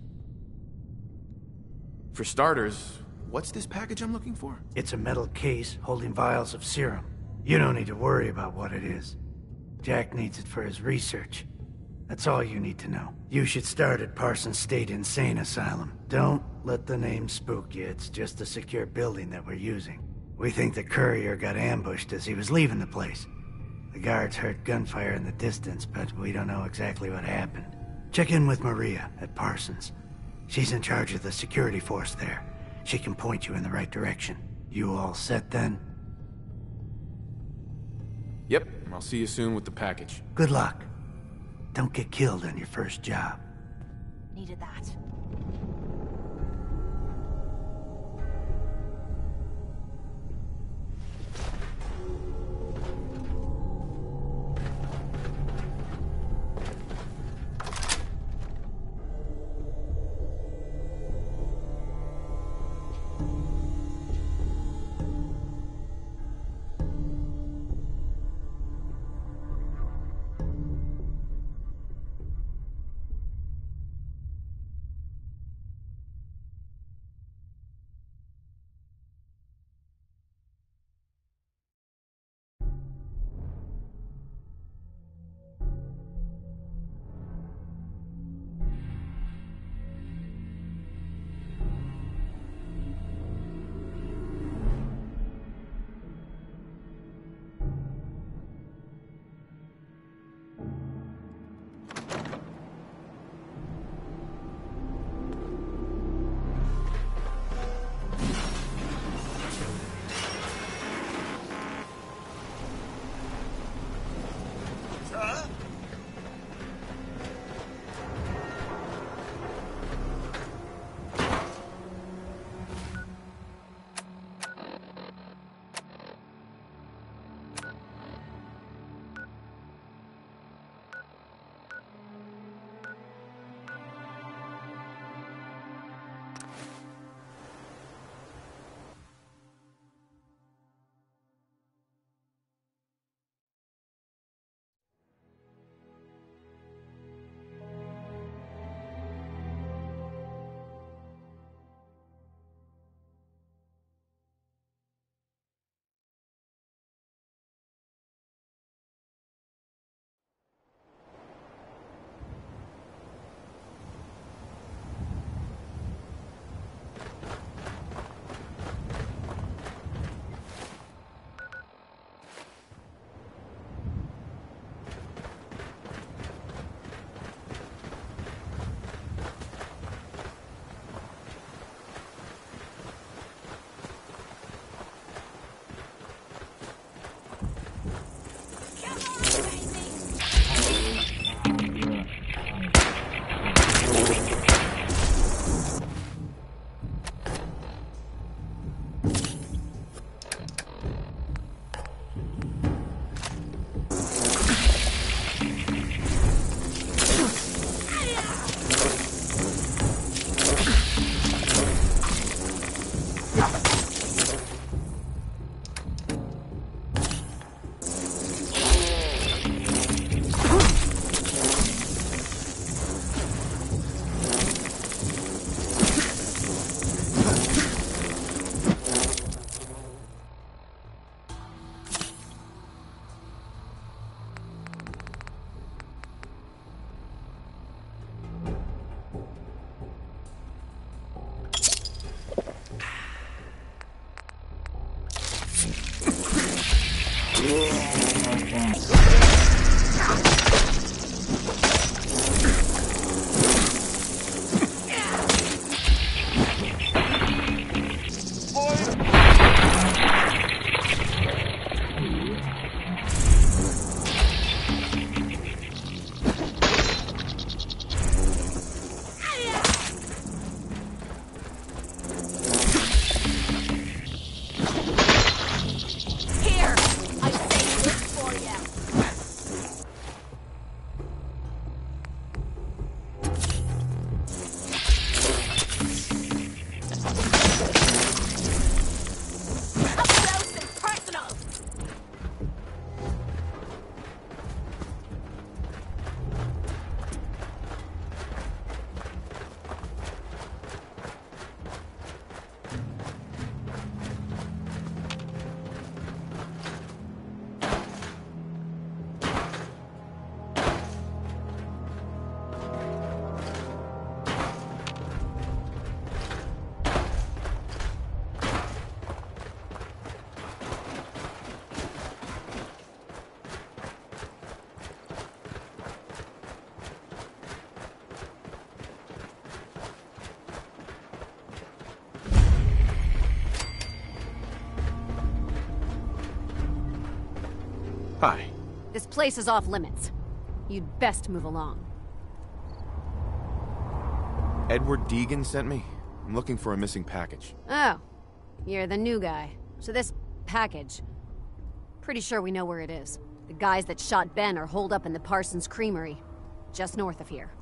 For starters, what's this package I'm looking for? It's a metal case holding vials of serum. You don't need to worry about what it is. Jack needs it for his research. That's all you need to know. You should start at Parsons State Insane Asylum. Don't let the name spook you. It's just a secure building that we're using. We think the courier got ambushed as he was leaving the place. The guards heard gunfire in the distance, but we don't know exactly what happened. Check in with Maria at Parsons. She's in charge of the security force there. She can point you in the right direction. You all set then? Yep, I'll see you soon with the package. Good luck. Don't get killed on your first job. Needed that. This place is off limits. You'd best move along. Edward Deegan sent me. I'm looking for a missing package. Oh, you're the new guy. So this package... Pretty sure we know where it is. The guys that shot Ben are holed up in the Parsons Creamery, just north of here.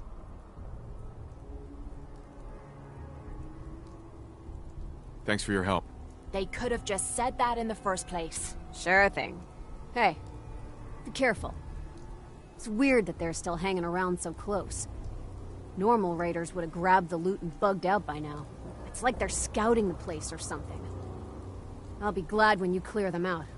Thanks for your help. They could have just said that in the first place. Sure thing. Hey, be careful. It's weird that they're still hanging around so close. Normal raiders would have grabbed the loot and bugged out by now. It's like they're scouting the place or something. I'll be glad when you clear them out.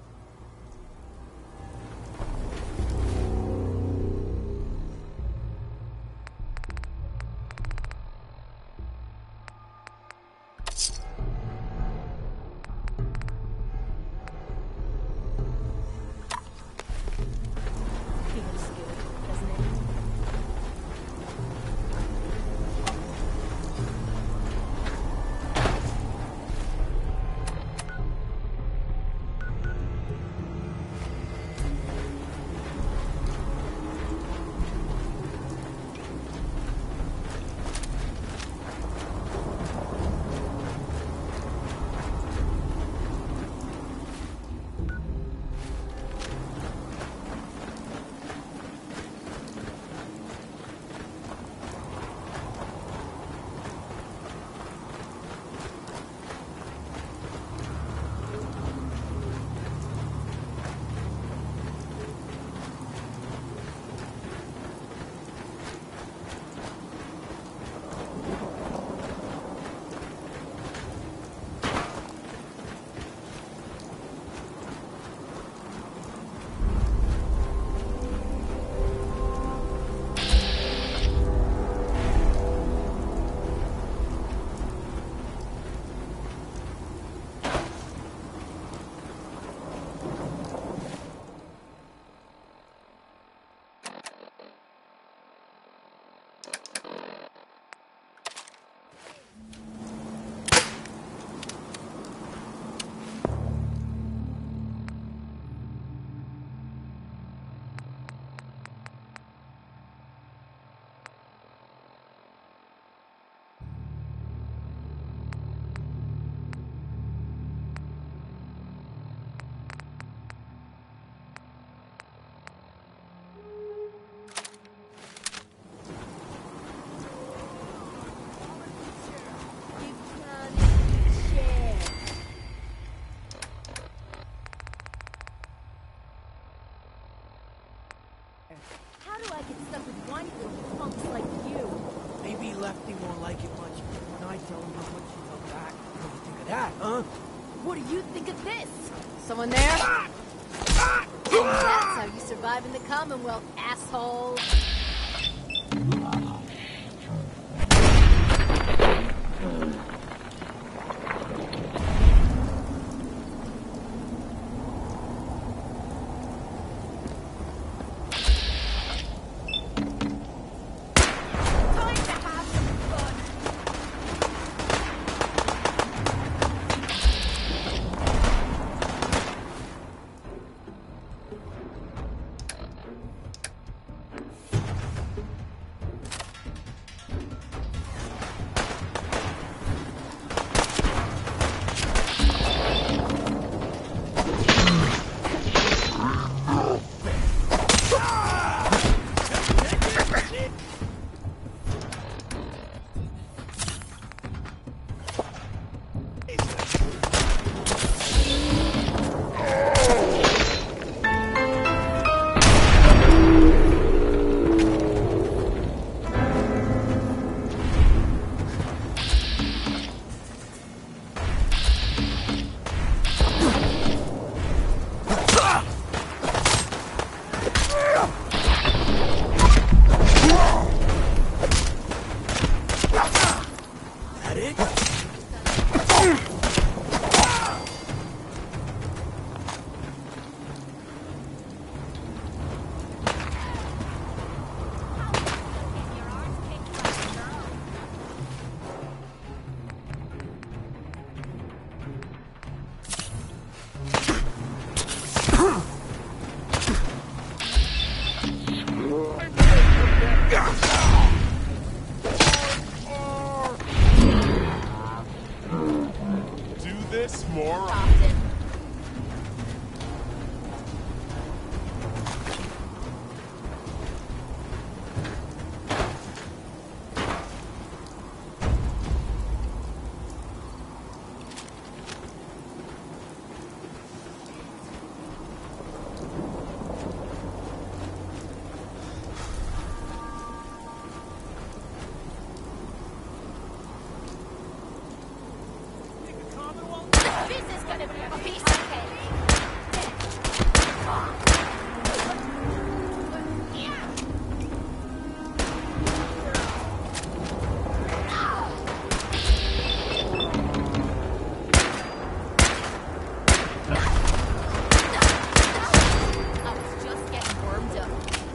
How do I get stuck with one little punks like you? Maybe Lefty won't like it much when I tell him how much you love back. What do you think of that, huh? What do you think of this? Someone there? That's how you survive in the Commonwealth, asshole. this moron? This is gonna be a piece of cake. I was just getting warmed up.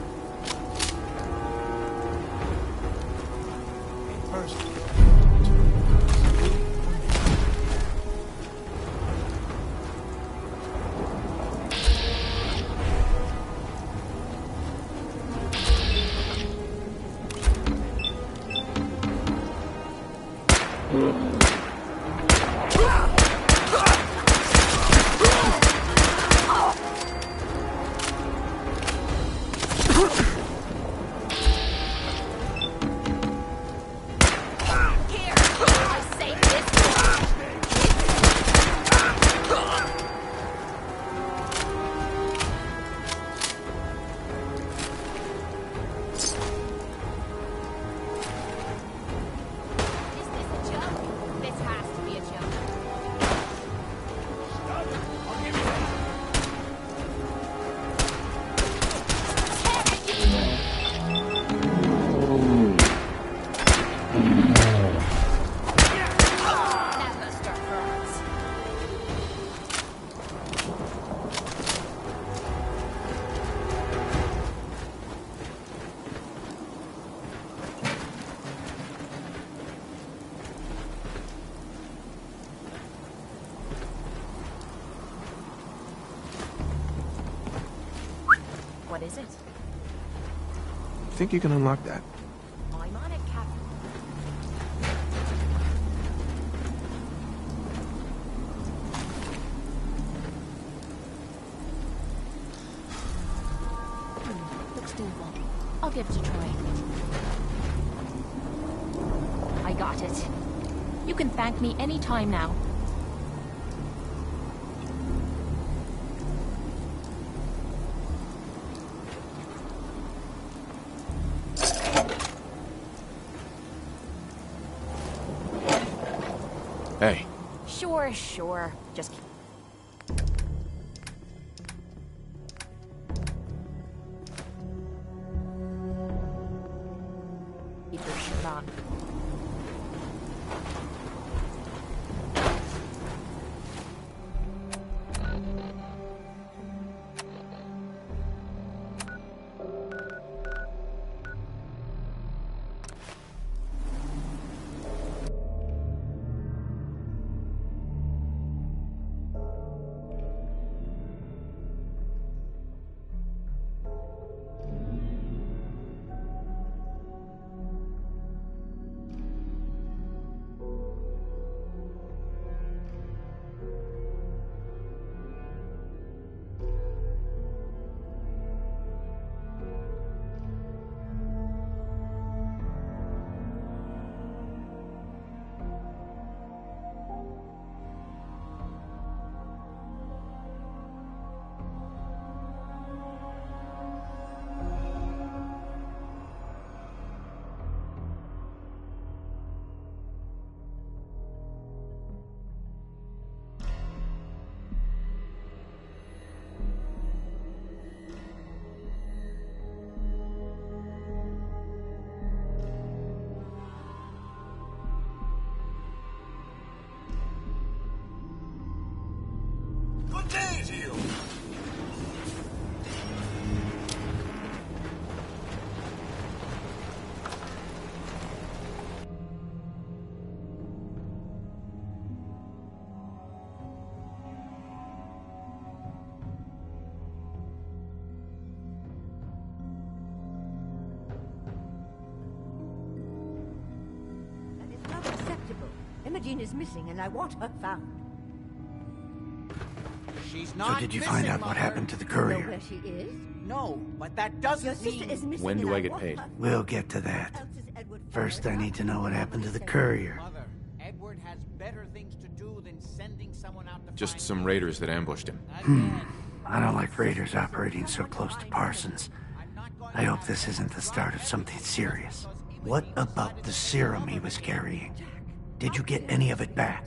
What is it? Think you can unlock that? I'm on it, Captain. Looks doable. I'll give it a try. I got it. You can thank me any time now. Hey. Sure. Just keep your shirt on. Good day to you. That is not acceptable. Imogen is missing, and I want her found. She's not So did you find out what happened to the courier? Know where she is? No, but that doesn't Your sister mean... is missing. When do and I get want paid? her. We'll get to that. First, I need to know what happened to the courier. Mother, Edward has better things to do than sending someone out to Just find some raiders that ambushed him. I don't like raiders operating so close to Parsons. I hope this isn't the start of something serious. What about the serum he was carrying? Did you get any of it back?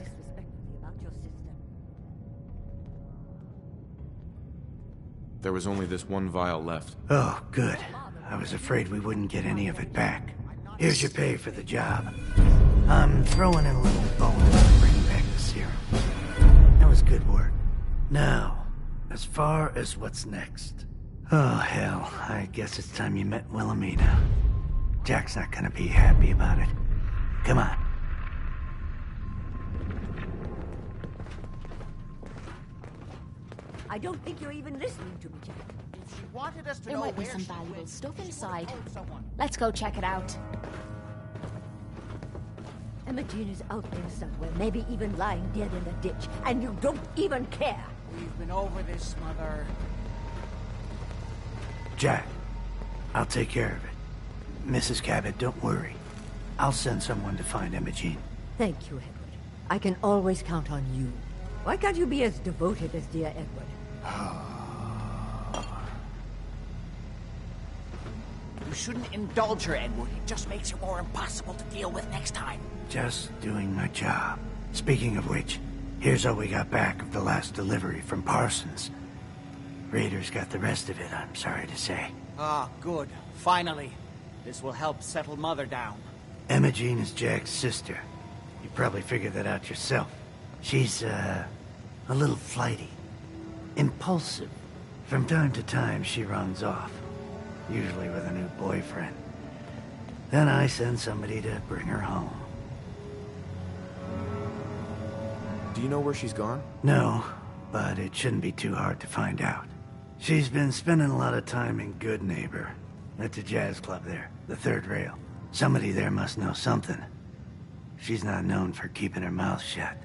There was only this one vial left. Oh, good. I was afraid we wouldn't get any of it back. Here's your pay for the job. I'm throwing in a little bonus for bringing back the serum. That was good work. Now, as far as what's next. Oh, hell. I guess it's time you met Wilhelmina. Jack's not gonna be happy about it. Come on. I don't think you're even listening to me, Jack. If she wanted us to There know might be where some she valuable went, stuff she would've inside. told someone. Let's go check it out. Emma Jean is out there somewhere, maybe even lying dead in the ditch, and you don't even care. We've been over this, Mother. Jack, I'll take care of it. Mrs. Cabot, don't worry. I'll send someone to find Imogene. Thank you, Edward. I can always count on you. Why can't you be as devoted as dear Edward? You shouldn't indulge her, Edward. It just makes her more impossible to deal with next time. Just doing my job. Speaking of which, here's all we got back of the last delivery from Parsons. Raiders got the rest of it, I'm sorry to say. Ah, good. Finally. This will help settle Mother down. Imogene is Jack's sister. You probably figured that out yourself. She's, a little flighty. Impulsive. From time to time, she runs off. Usually with a new boyfriend. Then I send somebody to bring her home. Do you know where she's gone? No, but it shouldn't be too hard to find out. She's been spending a lot of time in Good Neighbor. That's a jazz club there, the third rail. Somebody there must know something. She's not known for keeping her mouth shut.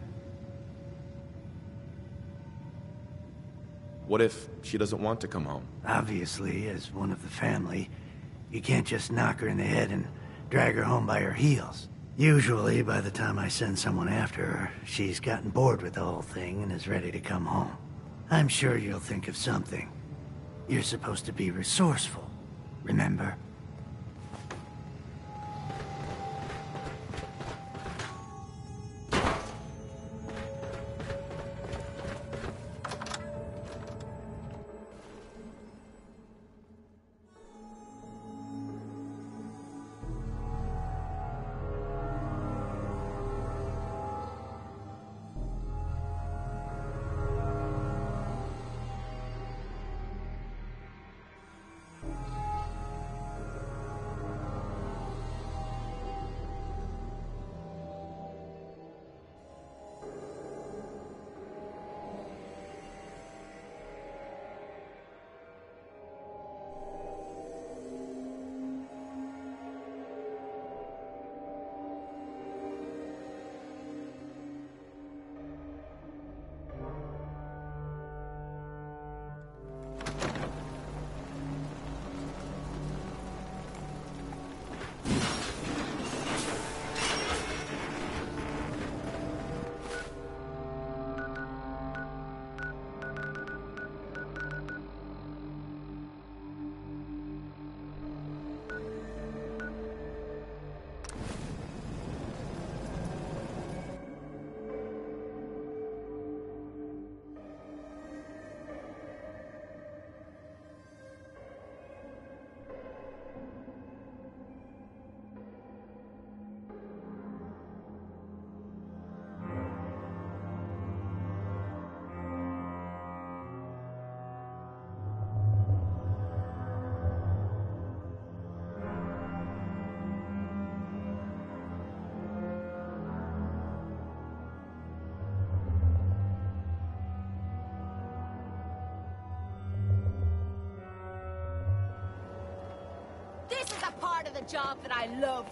What if she doesn't want to come home? Obviously, as one of the family, you can't just knock her in the head and drag her home by her heels. Usually, by the time I send someone after her, she's gotten bored with the whole thing and is ready to come home. I'm sure you'll think of something. You're supposed to be resourceful, remember? This is the part of the job that I love.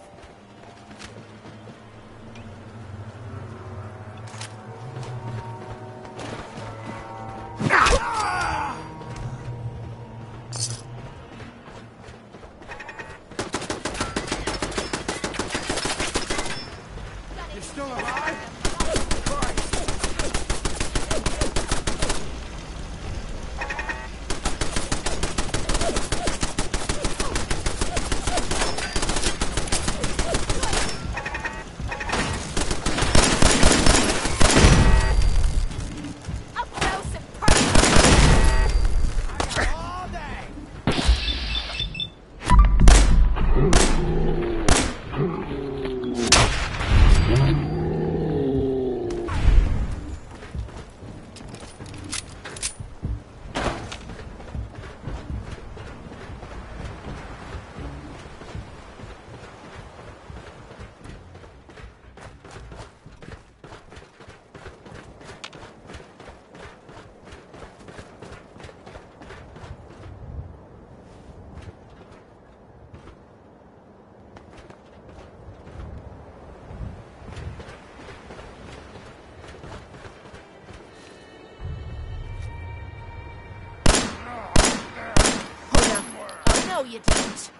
No, you don't.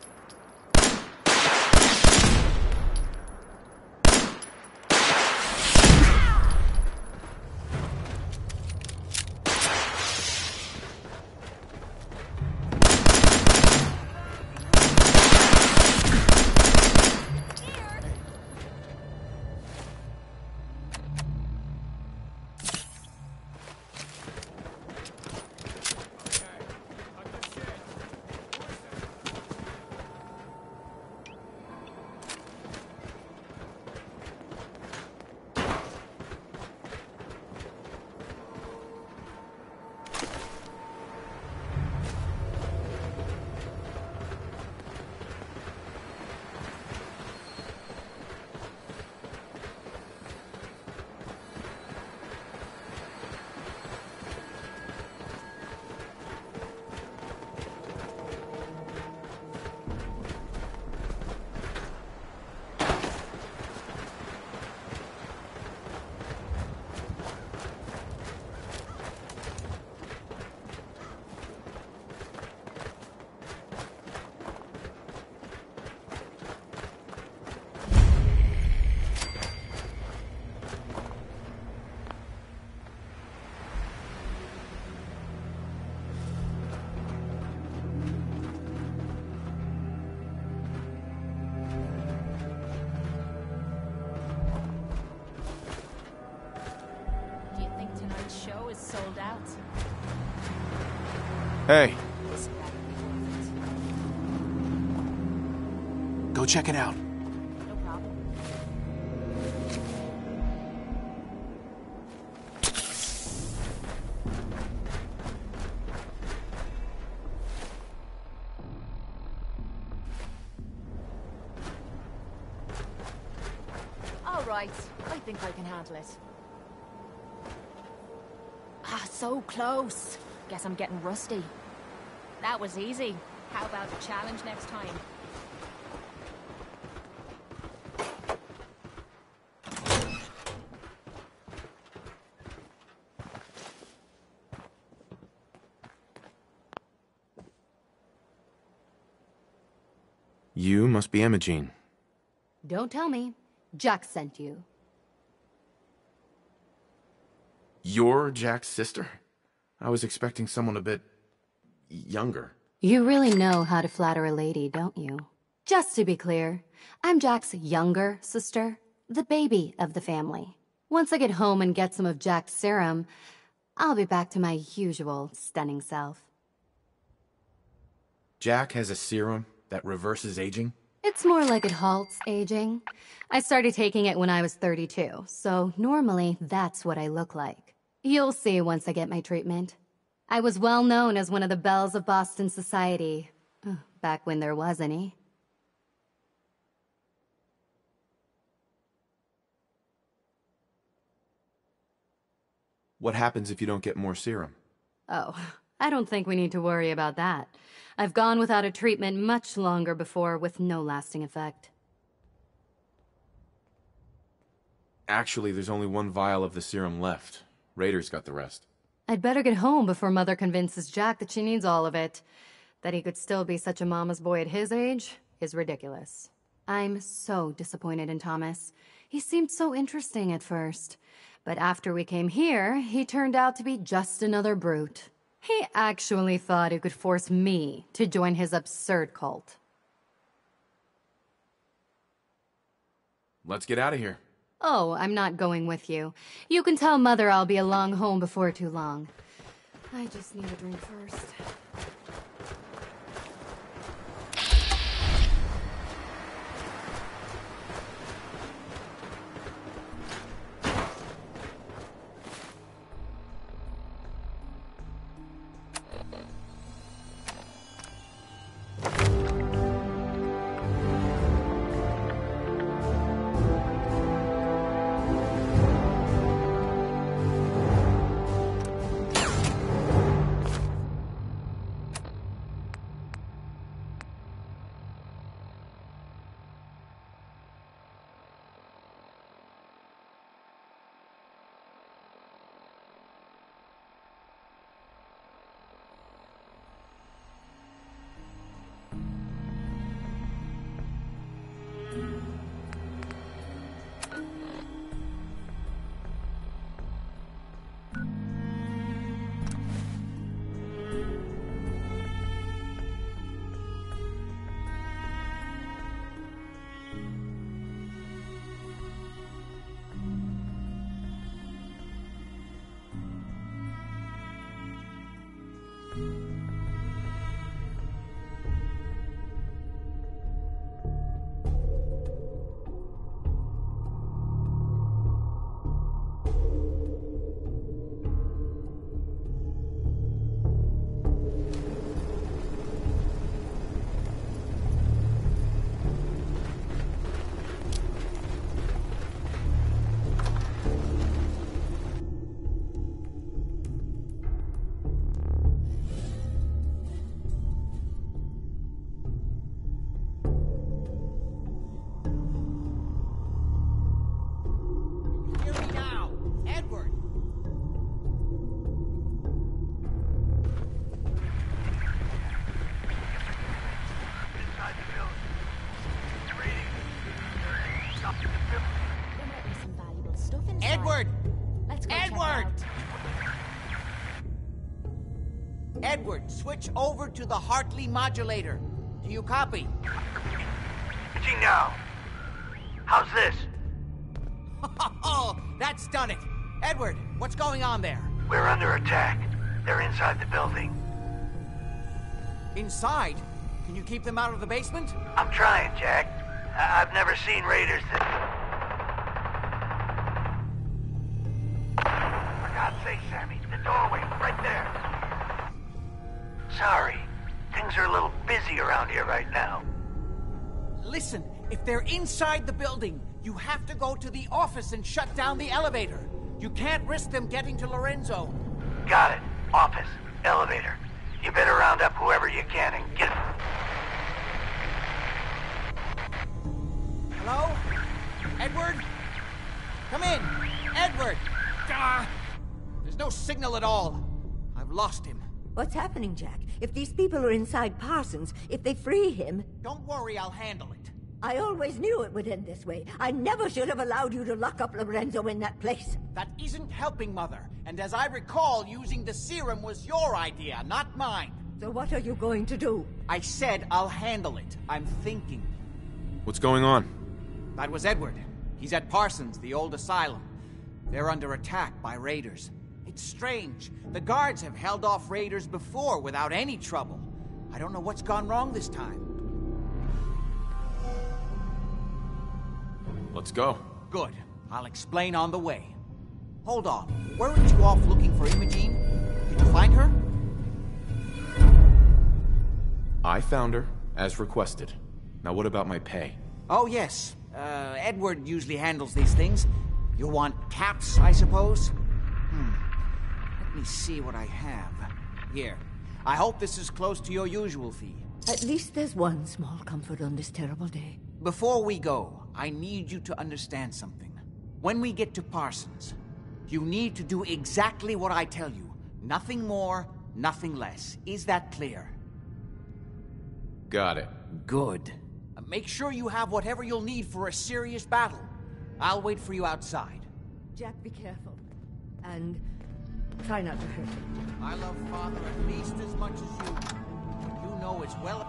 Show is sold out. Hey. Go check it out. No problem. All right. I think I can handle it. Ah, so close. Guess I'm getting rusty. That was easy. How about the challenge next time? You must be Imogene. Don't tell me. Jack sent you. You're Jack's sister? I was expecting someone a bit younger. You really know how to flatter a lady, don't you? Just to be clear, I'm Jack's younger sister, the baby of the family. Once I get home and get some of Jack's serum, I'll be back to my usual stunning self. Jack has a serum that reverses aging? It's more like it halts aging. I started taking it when I was 32, so normally that's what I look like. You'll see once I get my treatment. I was well known as one of the belles of Boston society, back when there was any. What happens if you don't get more serum? Oh, I don't think we need to worry about that. I've gone without a treatment much longer before with no lasting effect. Actually, there's only one vial of the serum left. Raiders got the rest. I'd better get home before Mother convinces Jack that she needs all of it. That he could still be such a mama's boy at his age is ridiculous. I'm so disappointed in Thomas. He seemed so interesting at first. But after we came here, he turned out to be just another brute. He actually thought he could force me to join his absurd cult. Let's get out of here. Oh, I'm not going with you. You can tell Mother I'll be along home before too long. I just need a drink first. Edward! Let's go check it Edward! out. Edward, switch over to the Hartley modulator. Do you copy? Switching now. How's this? Oh, that's done it. Edward, what's going on there? We're under attack. They're inside the building. Inside? Can you keep them out of the basement? I'm trying, Jack. I've never seen raiders that... For God's sake, Sammy, the doorway, right there. Sorry. Things are a little busy around here right now. Listen, if they're inside the building, you have to go to the office and shut down the elevator. You can't risk them getting to Lorenzo. Got it. Office. Elevator. You better round up whoever you can and get... Hello? Edward? Come in. Edward! There's no signal at all. I've lost him. What's happening, Jack? If these people are inside Parsons, if they free him... Don't worry, I'll handle it. I always knew it would end this way. I never should have allowed you to lock up Lorenzo in that place. That isn't helping, Mother. And as I recall, using the serum was your idea, not mine. So what are you going to do? I said I'll handle it. I'm thinking. What's going on? That was Edward. He's at Parsons, the old asylum. They're under attack by raiders. It's strange. The guards have held off raiders before without any trouble. I don't know what's gone wrong this time. Let's go. Good. I'll explain on the way. Hold on. Weren't you off looking for Imogene? Did you find her? I found her, as requested. Now what about my pay? Oh, yes. Edward usually handles these things. You want caps, I suppose? Let me see what I have. Here. I hope this is close to your usual fee. At least there's one small comfort on this terrible day. Before we go, I need you to understand something. When we get to Parsons, you need to do exactly what I tell you. Nothing more, nothing less. Is that clear? Got it. Good. Make sure you have whatever you'll need for a serious battle. I'll wait for you outside. Jack, be careful. And try not to hurt him. I love Father at least as much as you. You know as well...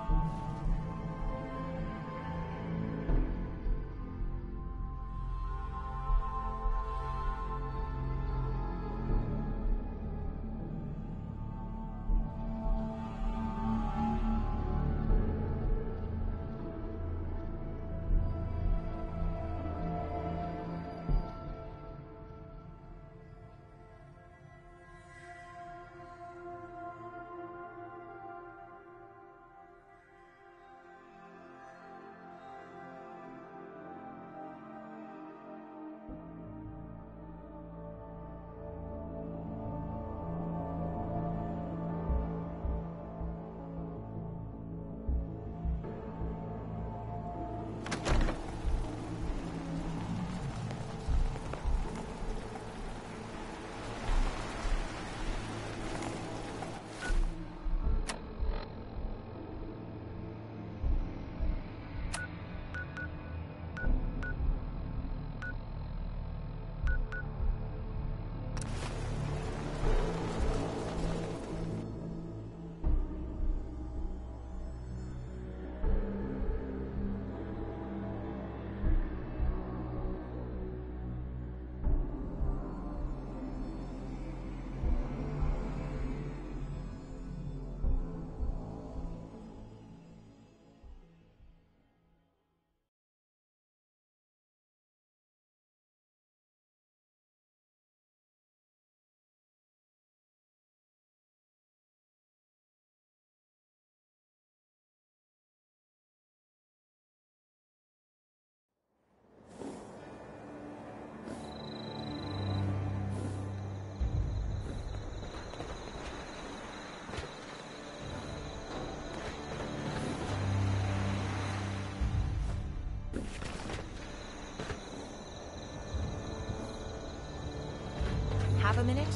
minute?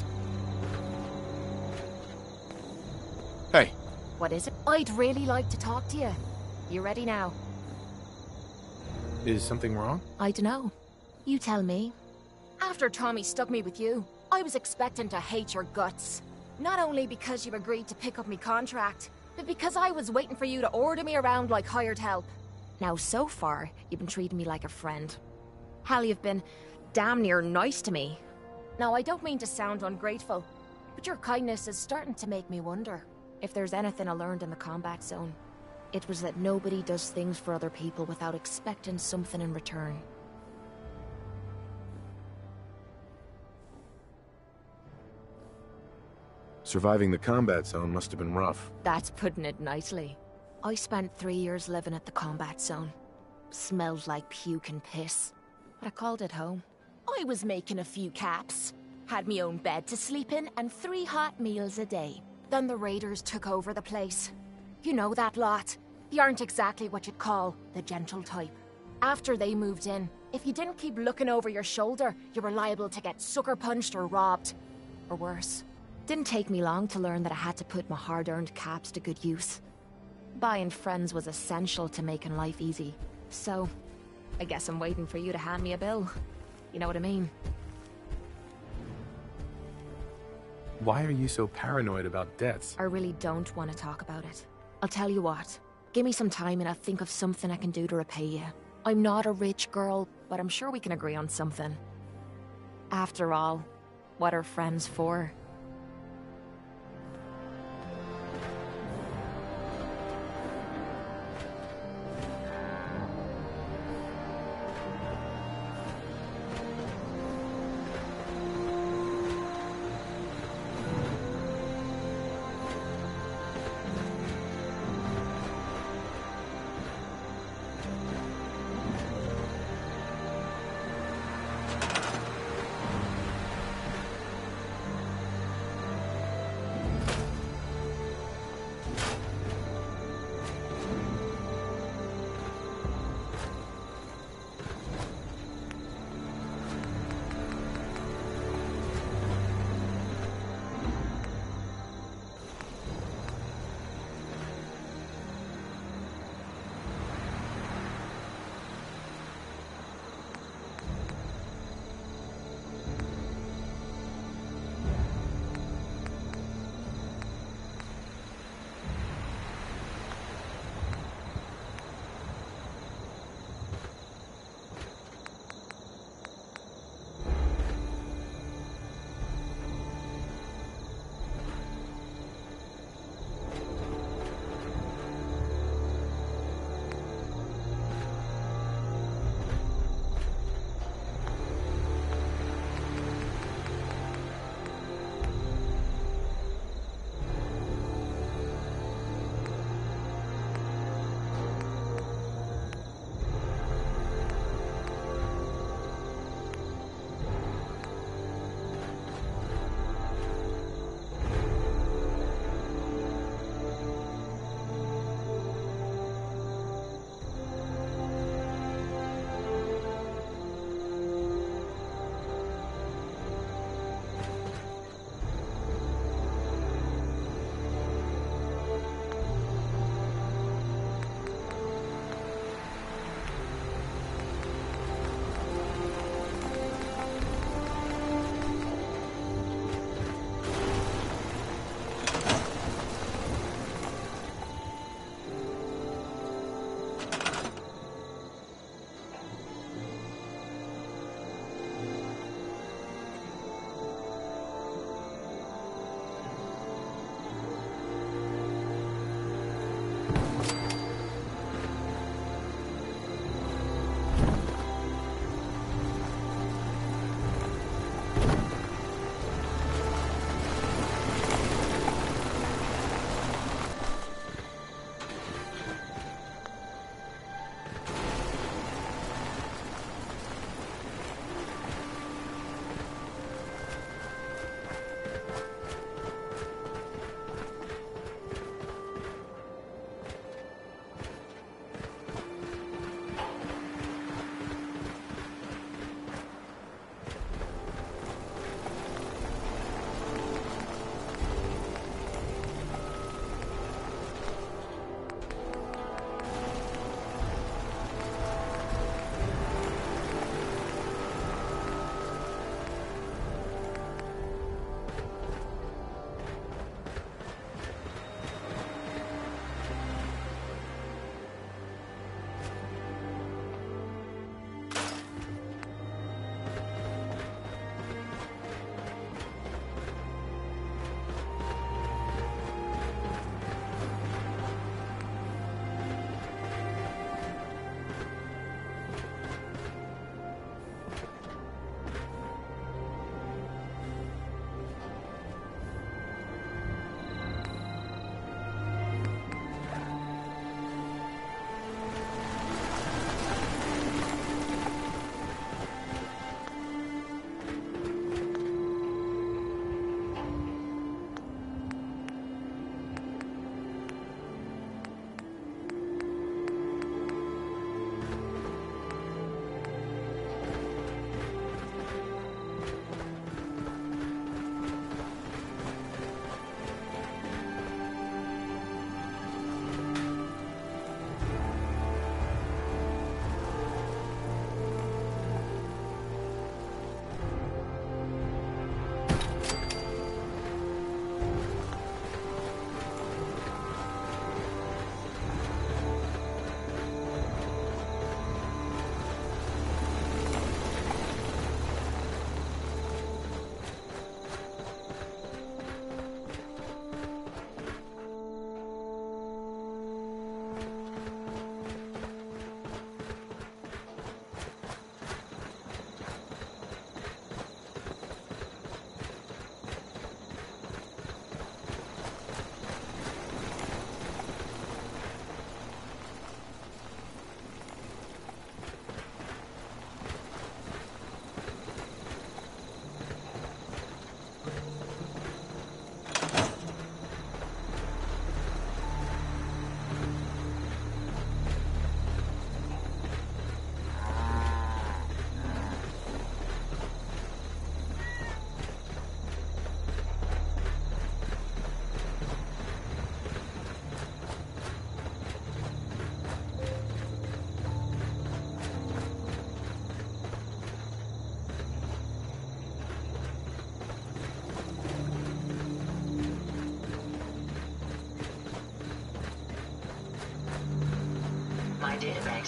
Hey. What is it? I'd really like to talk to you. You ready now? Is something wrong? I dunno. You tell me. After Tommy stuck me with you, I was expecting to hate your guts. Not only because you agreed to pick up me contract, but because I was waiting for you to order me around like hired help. Now, so far, you've been treating me like a friend. Hell, you've been damn near nice to me. Now, I don't mean to sound ungrateful, but your kindness is starting to make me wonder if there's anything I learned in the combat zone. It was that nobody does things for other people without expecting something in return. Surviving the combat zone must have been rough. That's putting it nicely. I spent 3 years living at the combat zone. Smelled like puke and piss, but I called it home. I was making a few caps, had me own bed to sleep in, and 3 hot meals a day. Then the raiders took over the place. You know that lot. They aren't exactly what you'd call the gentle type. After they moved in, if you didn't keep looking over your shoulder, you were liable to get sucker punched or robbed. Or worse. Didn't take me long to learn that I had to put my hard-earned caps to good use. Buying friends was essential to making life easy. So, I guess I'm waiting for you to hand me a bill. You know what I mean? Why are you so paranoid about debts? I really don't want to talk about it. I'll tell you what. Give me some time and I'll think of something I can do to repay you. I'm not a rich girl, but I'm sure we can agree on something. After all, what are friends for?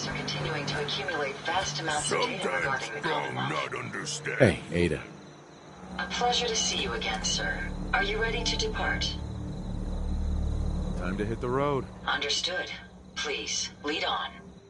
Scientists are continuing to accumulate vast amounts of data regarding the Commonwealth. Not understand. Hey, Ada. A pleasure to see you again, sir. Are you ready to depart? Time to hit the road. Understood. Please, lead on.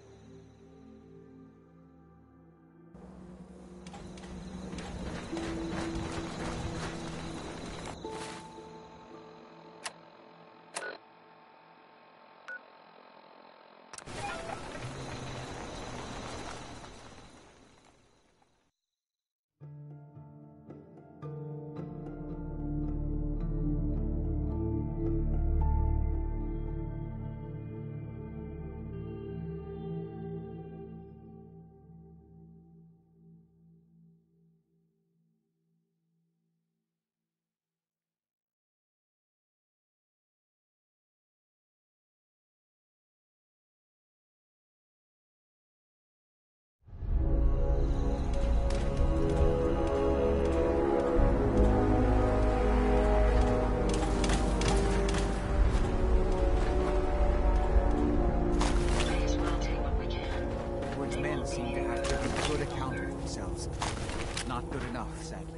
Not good enough, sadly.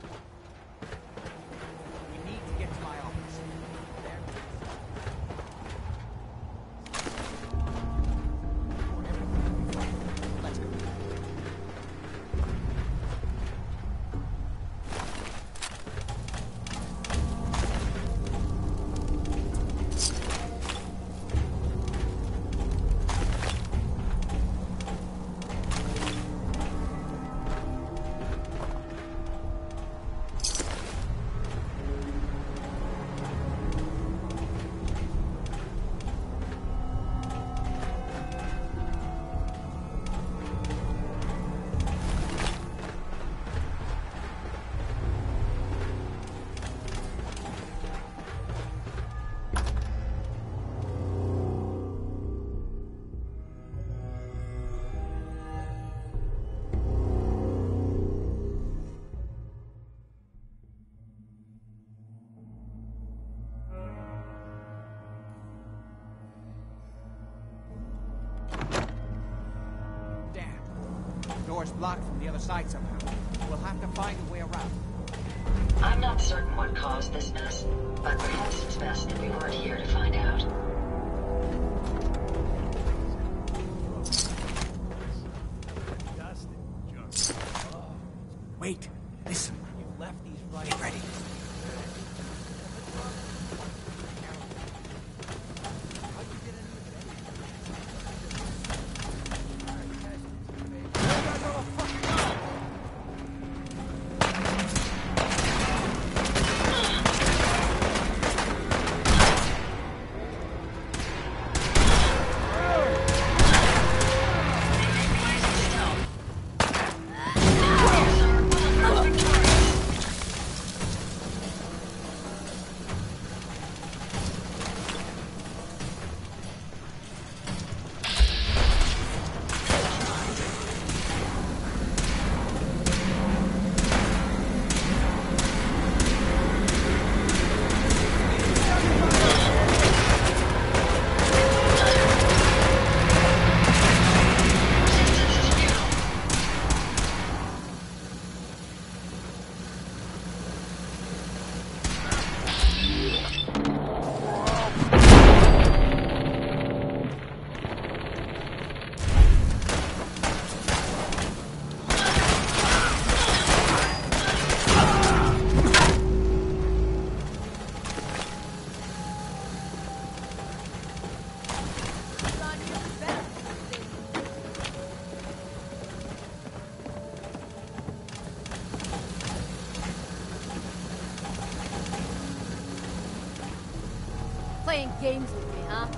We need to get to my office. Let's go. Door's blocked from the other side somehow. We'll have to find a way around. I'm not certain what caused this mess, but perhaps it's best that we weren't here to find out. Wait, listen. You've left these right. Get ready. Playing games with me, huh?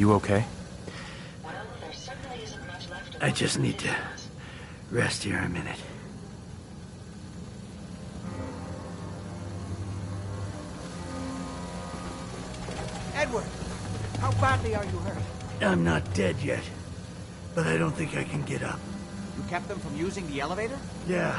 You okay? I just need to rest here a minute. Edward, how badly are you hurt? I'm not dead yet, but I don't think I can get up. You kept them from using the elevator? Yeah.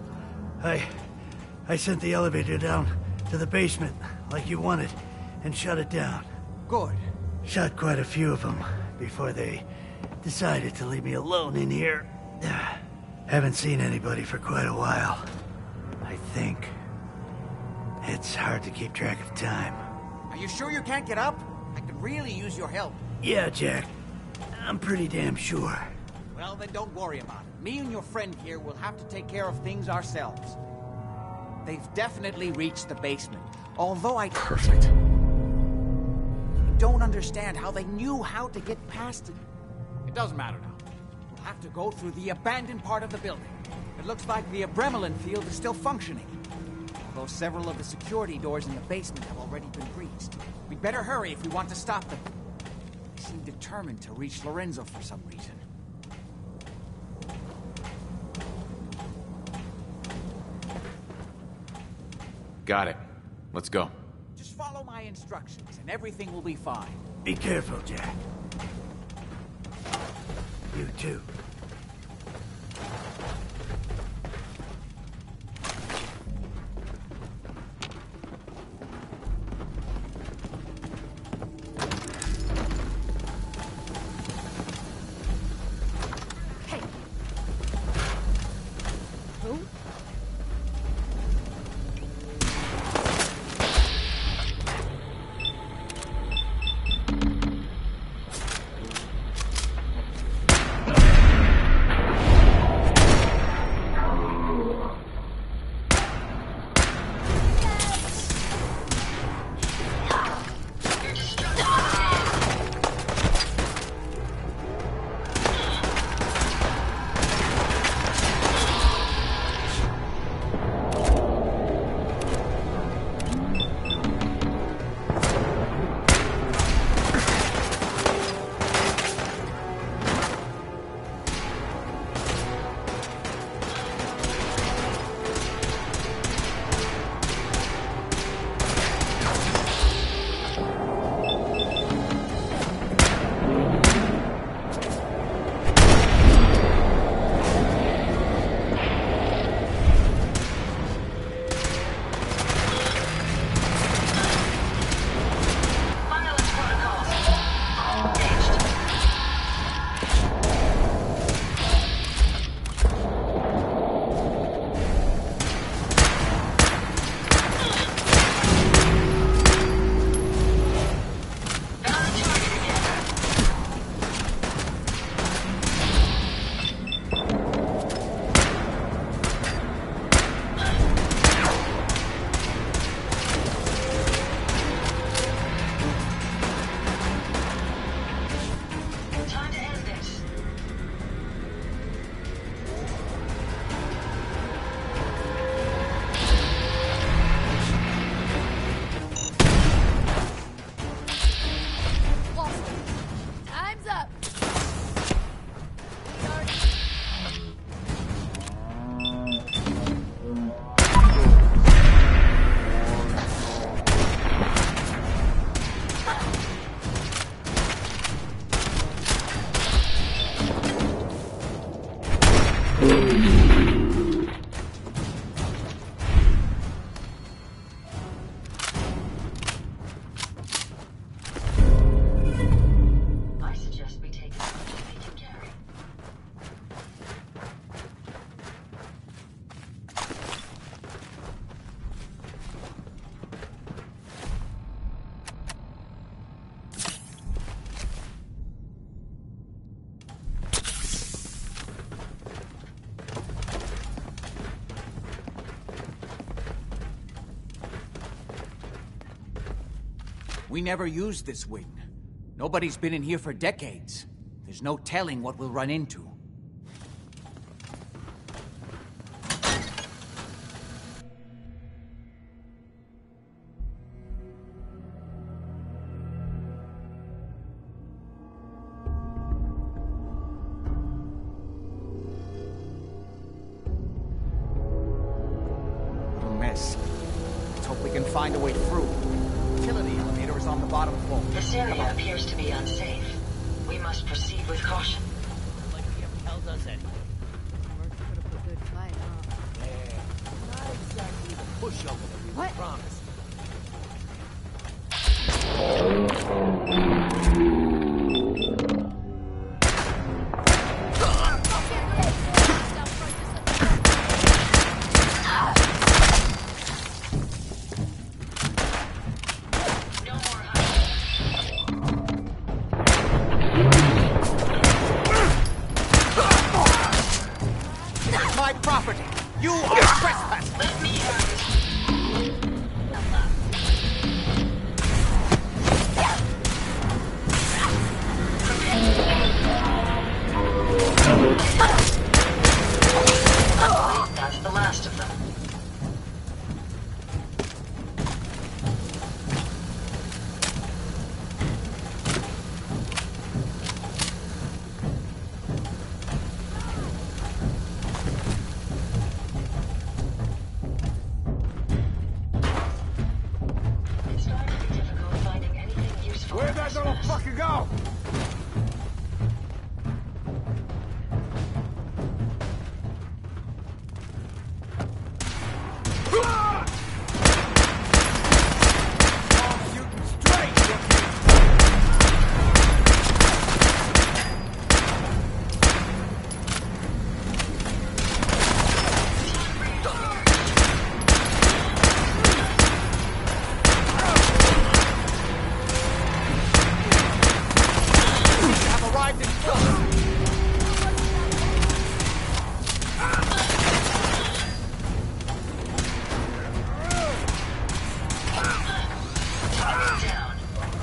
I sent the elevator down to the basement, like you wanted, and shut it down. Good. Shot quite a few of them before they decided to leave me alone in here. Haven't seen anybody for quite a while, I think. It's hard to keep track of time. Are you sure you can't get up? I could really use your help. Yeah, Jack. I'm pretty damn sure. Well, then don't worry about it. Me and your friend here will have to take care of things ourselves. They've definitely reached the basement, although I... Perfect. don't understand how they knew how to get past it. It doesn't matter now. We'll have to go through the abandoned part of the building. It looks like the Adrenaline field is still functioning, although several of the security doors in the basement have already been breached. We'd better hurry if we want to stop them. They seem determined to reach Lorenzo for some reason. Got it. Let's go. Just follow my instructions and everything will be fine. Be careful, Jack. You too. We never used this wing. Nobody's been in here for decades. There's no telling what we'll run into. mess. Let's hope we can find a way through. Utility elevator is on the bottom floor. This area appears to be unsafe. We must proceed with caution. Like he held us in. Merc put up a good fight, huh? Yeah. Not exactly the pushover that we were promised. My property! You are trespassing! Let me have it. That's the last of them. It's going to be difficult finding anything useful. Where'd that little fucker go? Have arrived in Down.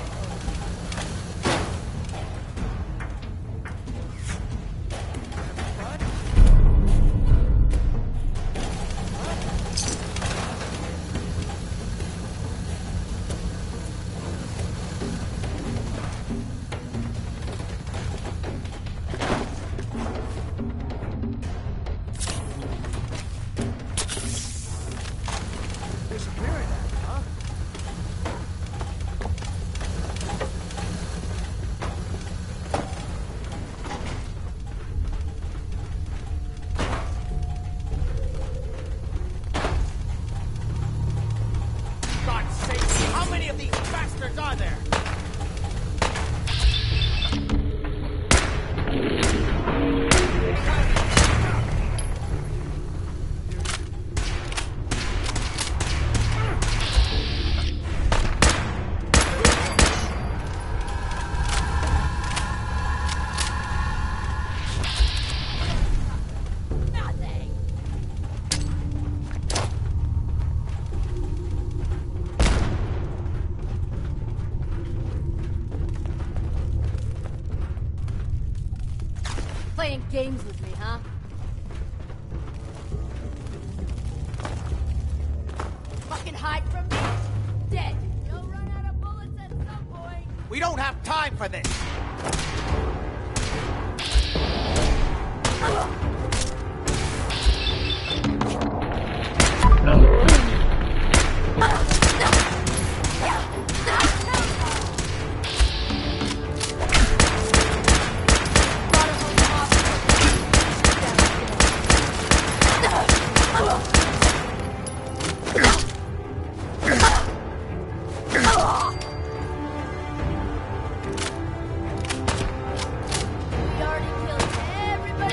Disappearing, huh? God's sake! How many of these bastards are there? Playing games with me, huh? Fucking hide from me? Dead. You'll run out of bullets at some point. We don't have time for this! We already killed everybody.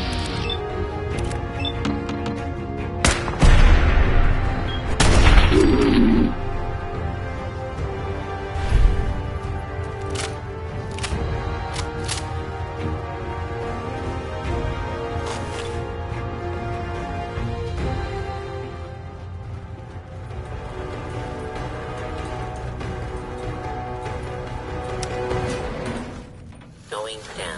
Going down.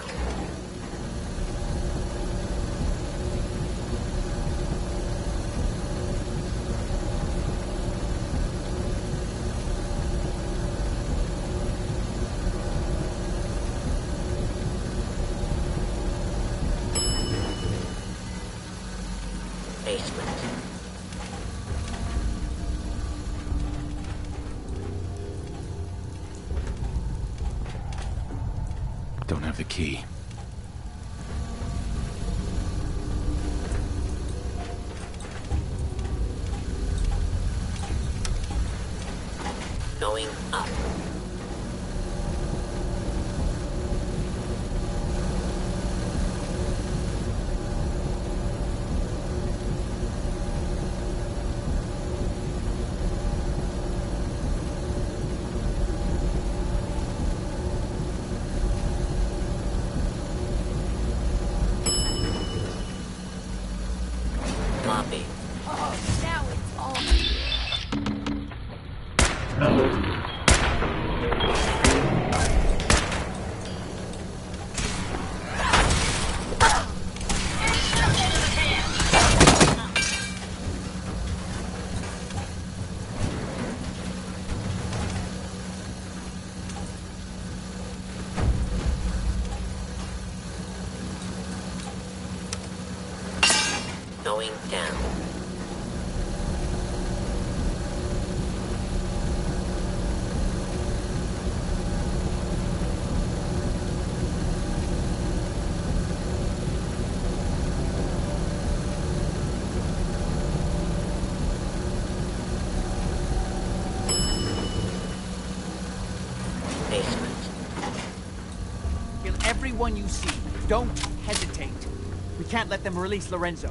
Basement. key. Going up. Floppy. Oh, now it's all. Going down. Basement. Kill everyone you see. Don't hesitate. We can't let them release Lorenzo.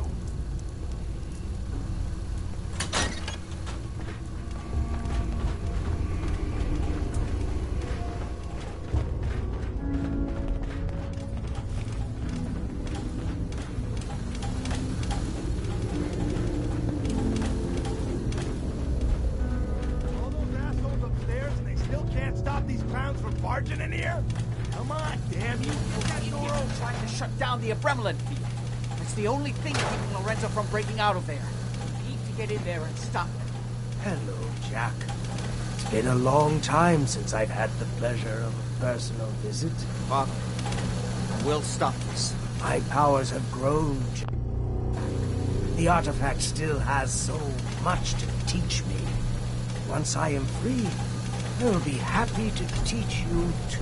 All those assholes upstairs and they still can't stop these clowns from barging in here? Come on, damn you. That idiot tried to shut down the Abremlin field. It's the only thing keeping Lorenzo from breaking out of there. We need to get in there and stop them. Hello, Jack. It's been a long time since I've had the pleasure of a personal visit. Father, we'll stop this. My powers have grown, Jack. The artifact still has so much to teach me. Once I am free, I will be happy to teach you too.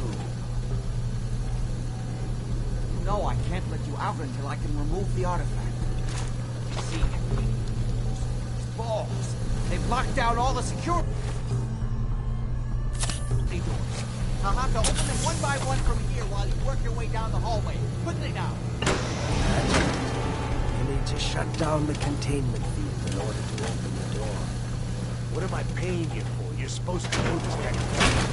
No, I can't let you out until I can remove the artifact. See, these balls. They've locked down all the security doors. I'll have to open them one by one from here while you work your way down the hallway. Quickly now. You need to shut down the containment field in order to open the door. What am I paying you for? You're supposed to do this next.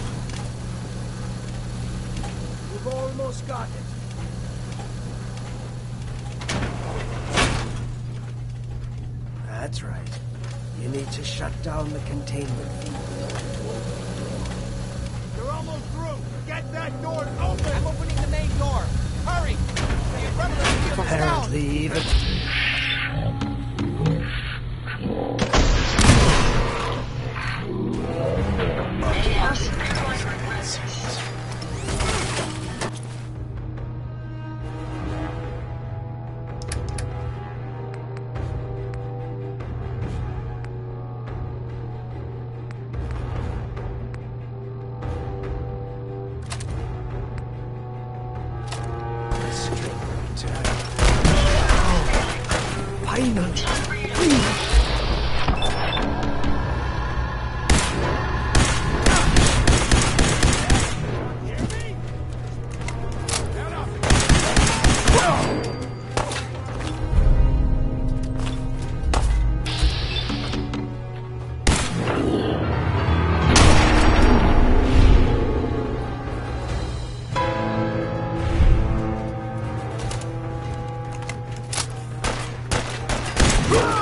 We've almost got it. That's right. You need to shut down the containment field in order to open the door. You're almost through. Get that door open. I'm opening the main door. Hurry! The Abremlin field is down. Apparently, even... Ah!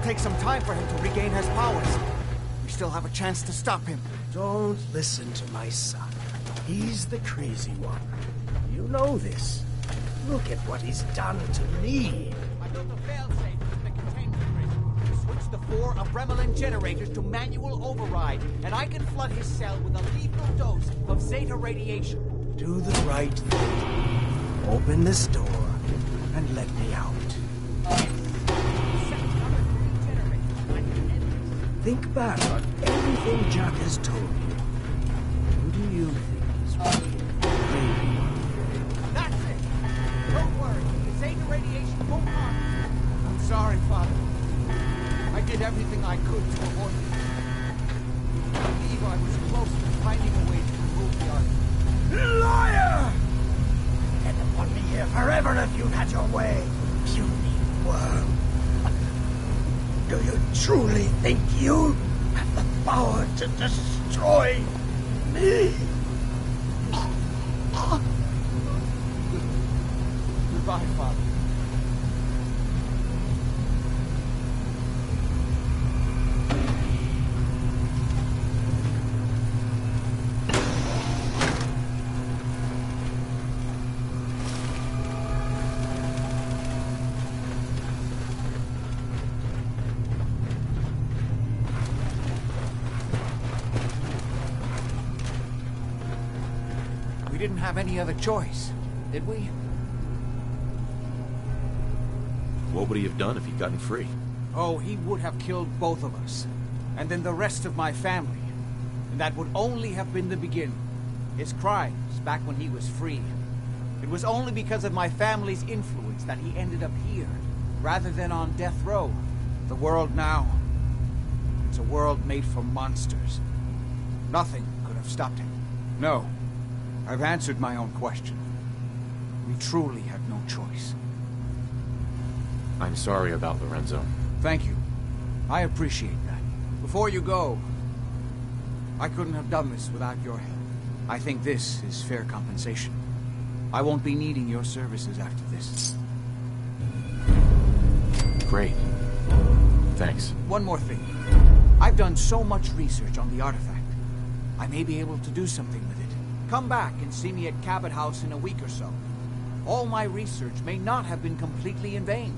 take some time for him to regain his powers. We still have a chance to stop him. Don't listen to my son. He's the crazy one. You know this. Look at what he's done to me. I built a failsafe in the containment bridge to switch the 4 Abremlin generators to manual override, and I can flood his cell with a lethal dose of Zeta radiation. Do the right thing. Open this door and let me out. Think back on everything Jack has told you. Who do you think is really? That's it! Don't worry, the Zeta radiation won't harm you. I'm sorry, Father. I did everything I could to avoid it. I believe I was close to finding a way to remove the artifact. Liar! You'd have put me here forever if you'd had your way. Puny worm. Do you truly think you have the power to destroy me? Goodbye, Father. We didn't have any other choice, did we? What would he have done if he'd gotten free? Oh, he would have killed both of us. And then the rest of my family. And that would only have been the beginning. His crimes back when he was free. It was only because of my family's influence that he ended up here, rather than on death row. The world now, it's a world made for monsters. Nothing could have stopped him. No. I've answered my own question. We truly had no choice. I'm sorry about Lorenzo. Thank you. I appreciate that. Before you go, I couldn't have done this without your help. I think this is fair compensation. I won't be needing your services after this. Great. Thanks. One more thing. I've done so much research on the artifact. I may be able to do something with it. Come back and see me at Cabot House in a week or so. All my research may not have been completely in vain.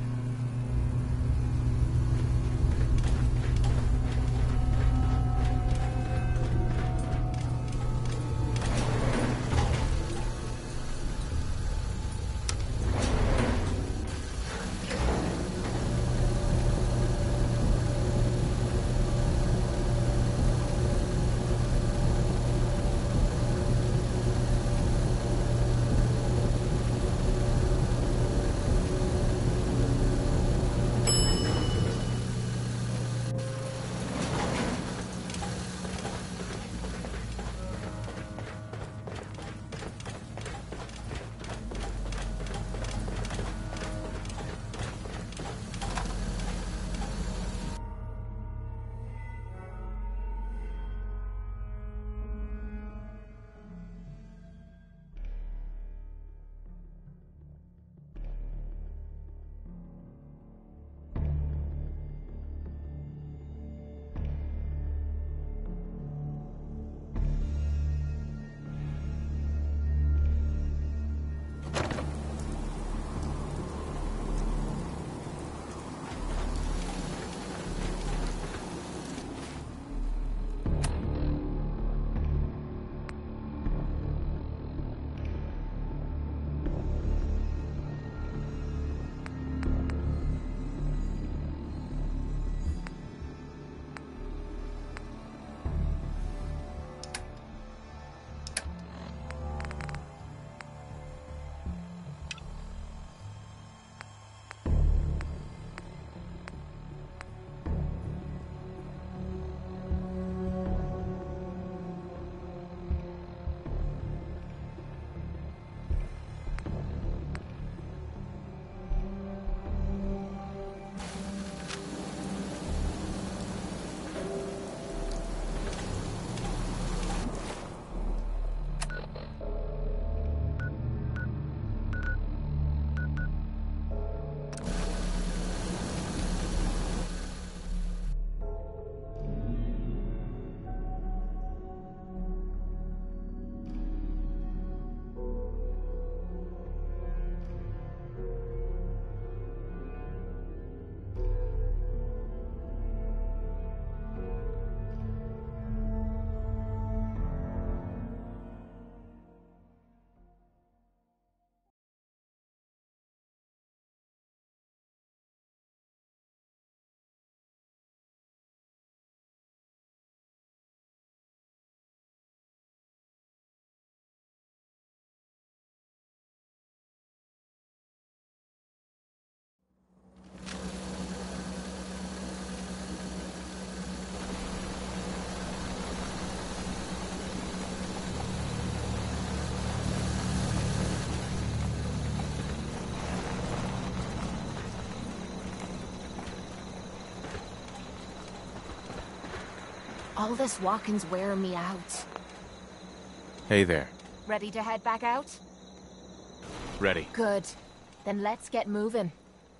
All this walking's wearing me out. Hey there. Ready to head back out? Ready. Good. Then let's get moving.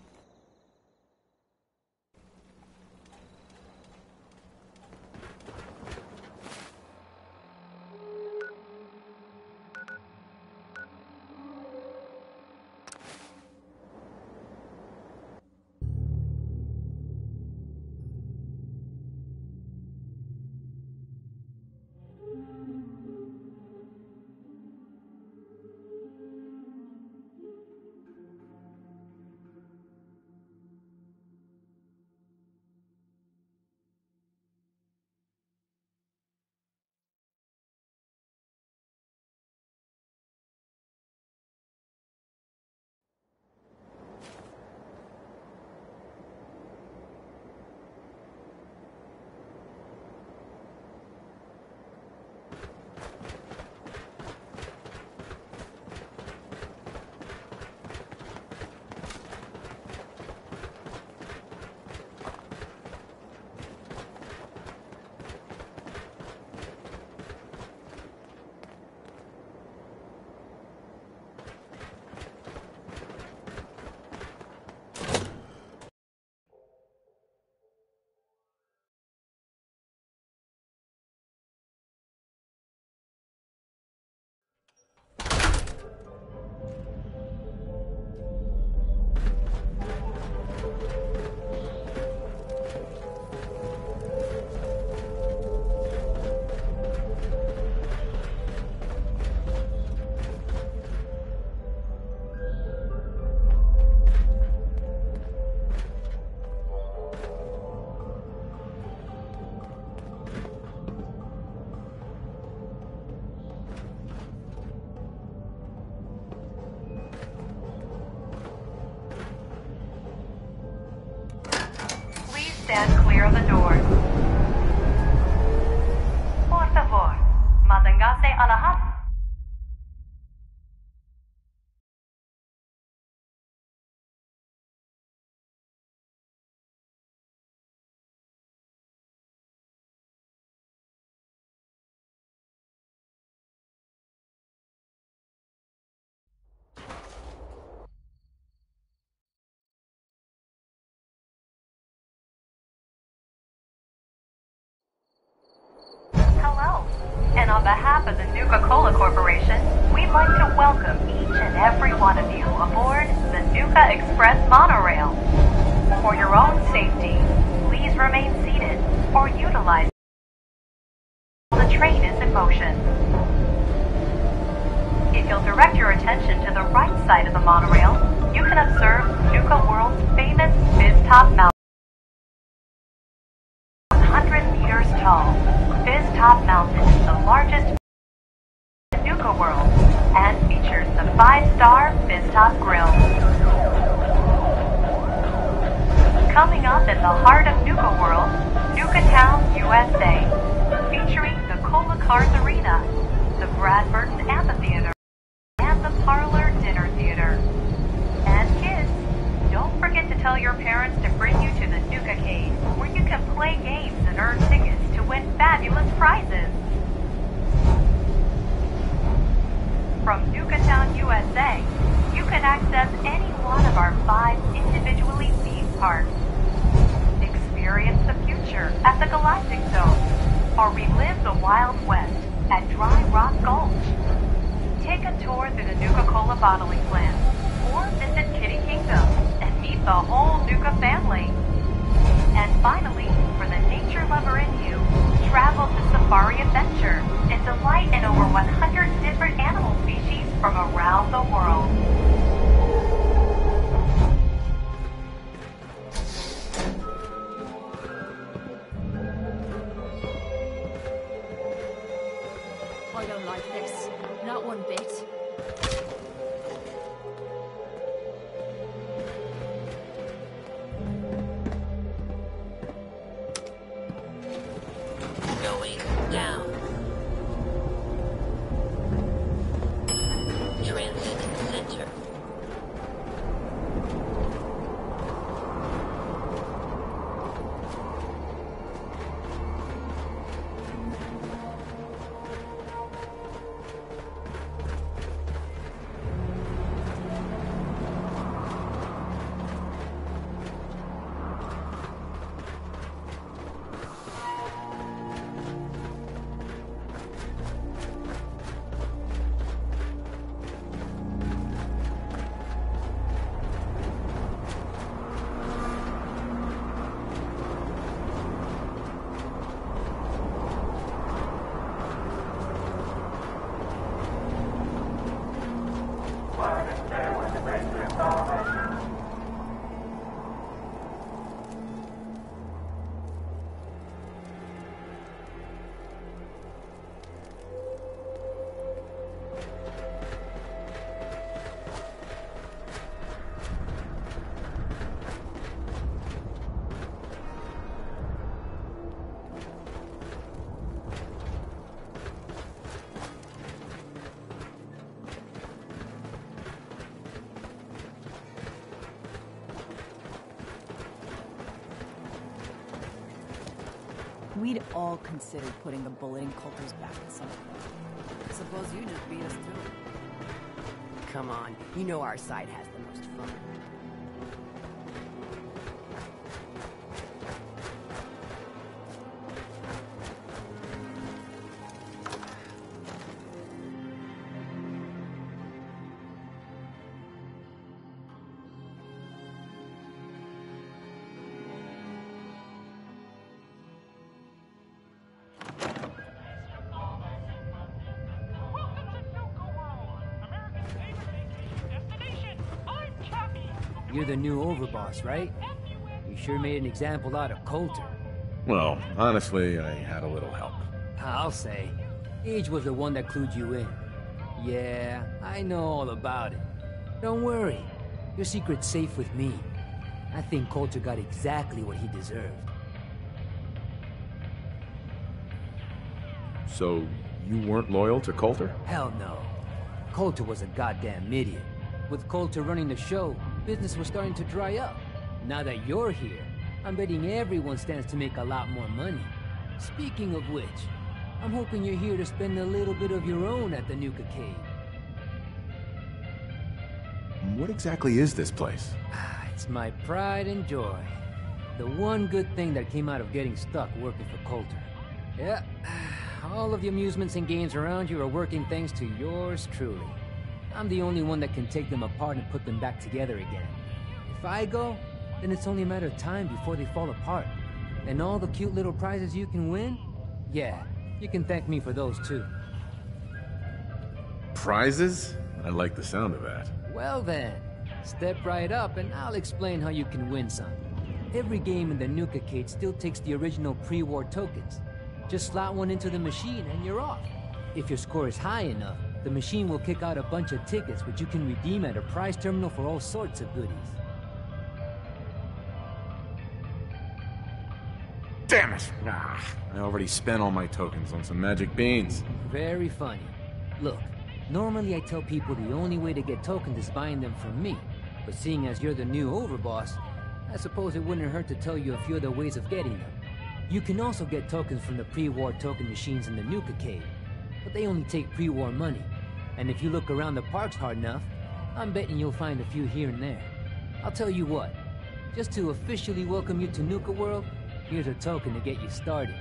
Stand clear of the doors. Por favor, manténgase alejado. Hello, and on behalf of the Nuka-Cola Corporation, we'd like to welcome each and every one of you aboard the Nuka Express monorail. For your own safety, please remain seated or utilize while the train is in motion. If you'll direct your attention to the right side of the monorail, you can observe Nuka World's famous Fizz-Top Mountain. 100 meters tall, Fizz-Top Mountain is the largest in Nuka World and features the 5-star Fizz-Top Grill. Coming up in the heart of Nuka World, Nuka Town, USA, featuring the Cola Cars Arena, the Bradburton Amphitheater, and the Parlor Dinner Theater. And kids, don't forget to tell your parents to bring you to the Nuka Cave, where you can play games and earn tickets to win fabulous prizes. From Nuka Town, USA, you can access any one of our 5 individually themed parks. Experience the future at the Galactic Zone, or relive the Wild West at Dry Rock Gulch. Take a tour through the Nuka-Cola bottling plant, or visit Kitty Kingdom and meet the whole Nuka family. And finally, for the nature lover in you, travel to Safari Adventure and delight in over 100 different animal species from around the world. I don't like this. Not one bit. Going down. Transit center. We'd all considered putting the bullet in Coulter's back at some point. Suppose you just beat us to it. Come on, you know our side has the most fun. You're the new overboss, right? You sure made an example out of Coulter. Well, honestly, I had a little help. I'll say. Age was the one that clued you in. Yeah, I know all about it. Don't worry. Your secret's safe with me. I think Coulter got exactly what he deserved. So, you weren't loyal to Coulter? Hell no. Coulter was a goddamn idiot. With Coulter running the show, business was starting to dry up. Now that you're here, I'm betting everyone stands to make a lot more money. Speaking of which, I'm hoping you're here to spend a little bit of your own at the Nuka-Cade. What exactly is this place? It's my pride and joy. The one good thing that came out of getting stuck working for Coulter. Yeah, all of the amusements and games around you are working thanks to yours truly. I'm the only one that can take them apart and put them back together again. If I go, then it's only a matter of time before they fall apart. And all the cute little prizes you can win? Yeah, you can thank me for those too. Prizes? I like the sound of that. Well then, step right up and I'll explain how you can win some. Every game in the Nuka-Cade still takes the original pre-war tokens. Just slot one into the machine and you're off. If your score is high enough, the machine will kick out a bunch of tickets which you can redeem at a prize terminal for all sorts of goodies. Damn it! I already spent all my tokens on some magic beans. Very funny. Look, normally I tell people the only way to get tokens is buying them from me. But seeing as you're the new overboss, I suppose it wouldn't hurt to tell you a few other ways of getting them. You can also get tokens from the pre-war token machines in the Nuka-Cade, but they only take pre-war money. And if you look around the parks hard enough, I'm betting you'll find a few here and there. I'll tell you what, just to officially welcome you to Nuka World, here's a token to get you started.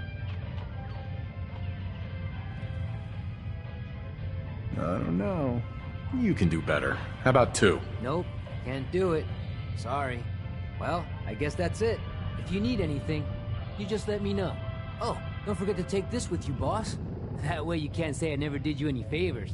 I don't know. You can do better. How about 2? Nope, can't do it. Sorry. Well, I guess that's it. If you need anything, you just let me know. Oh, don't forget to take this with you, boss. That way you can't say I never did you any favors.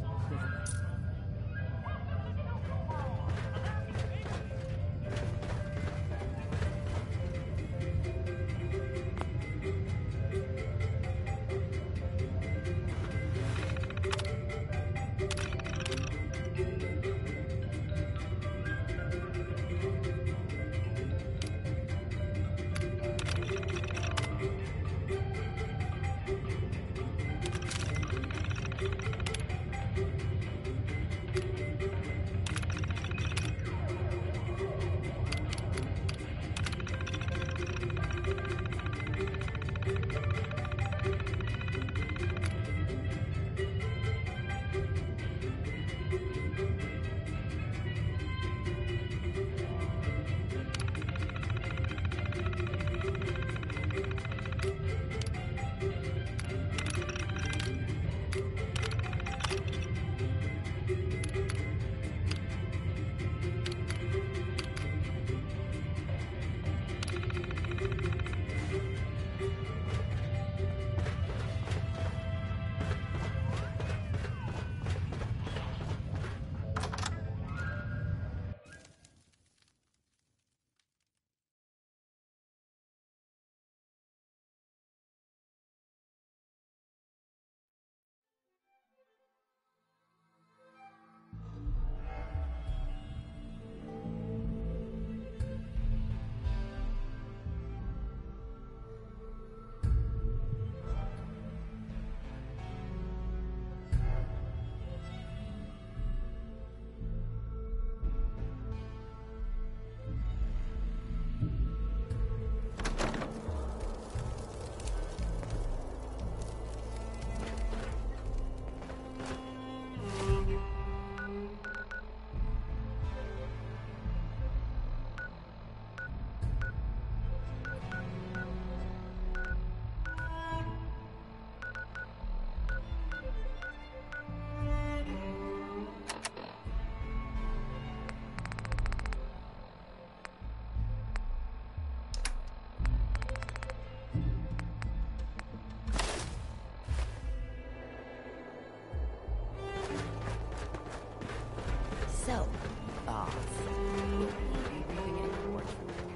So, boss, will you be reaping any rewards from that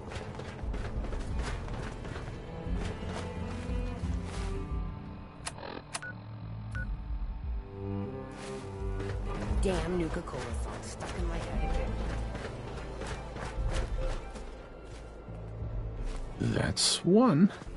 campaign? Damn Nuka-Cola song stuck in my head again. That's one.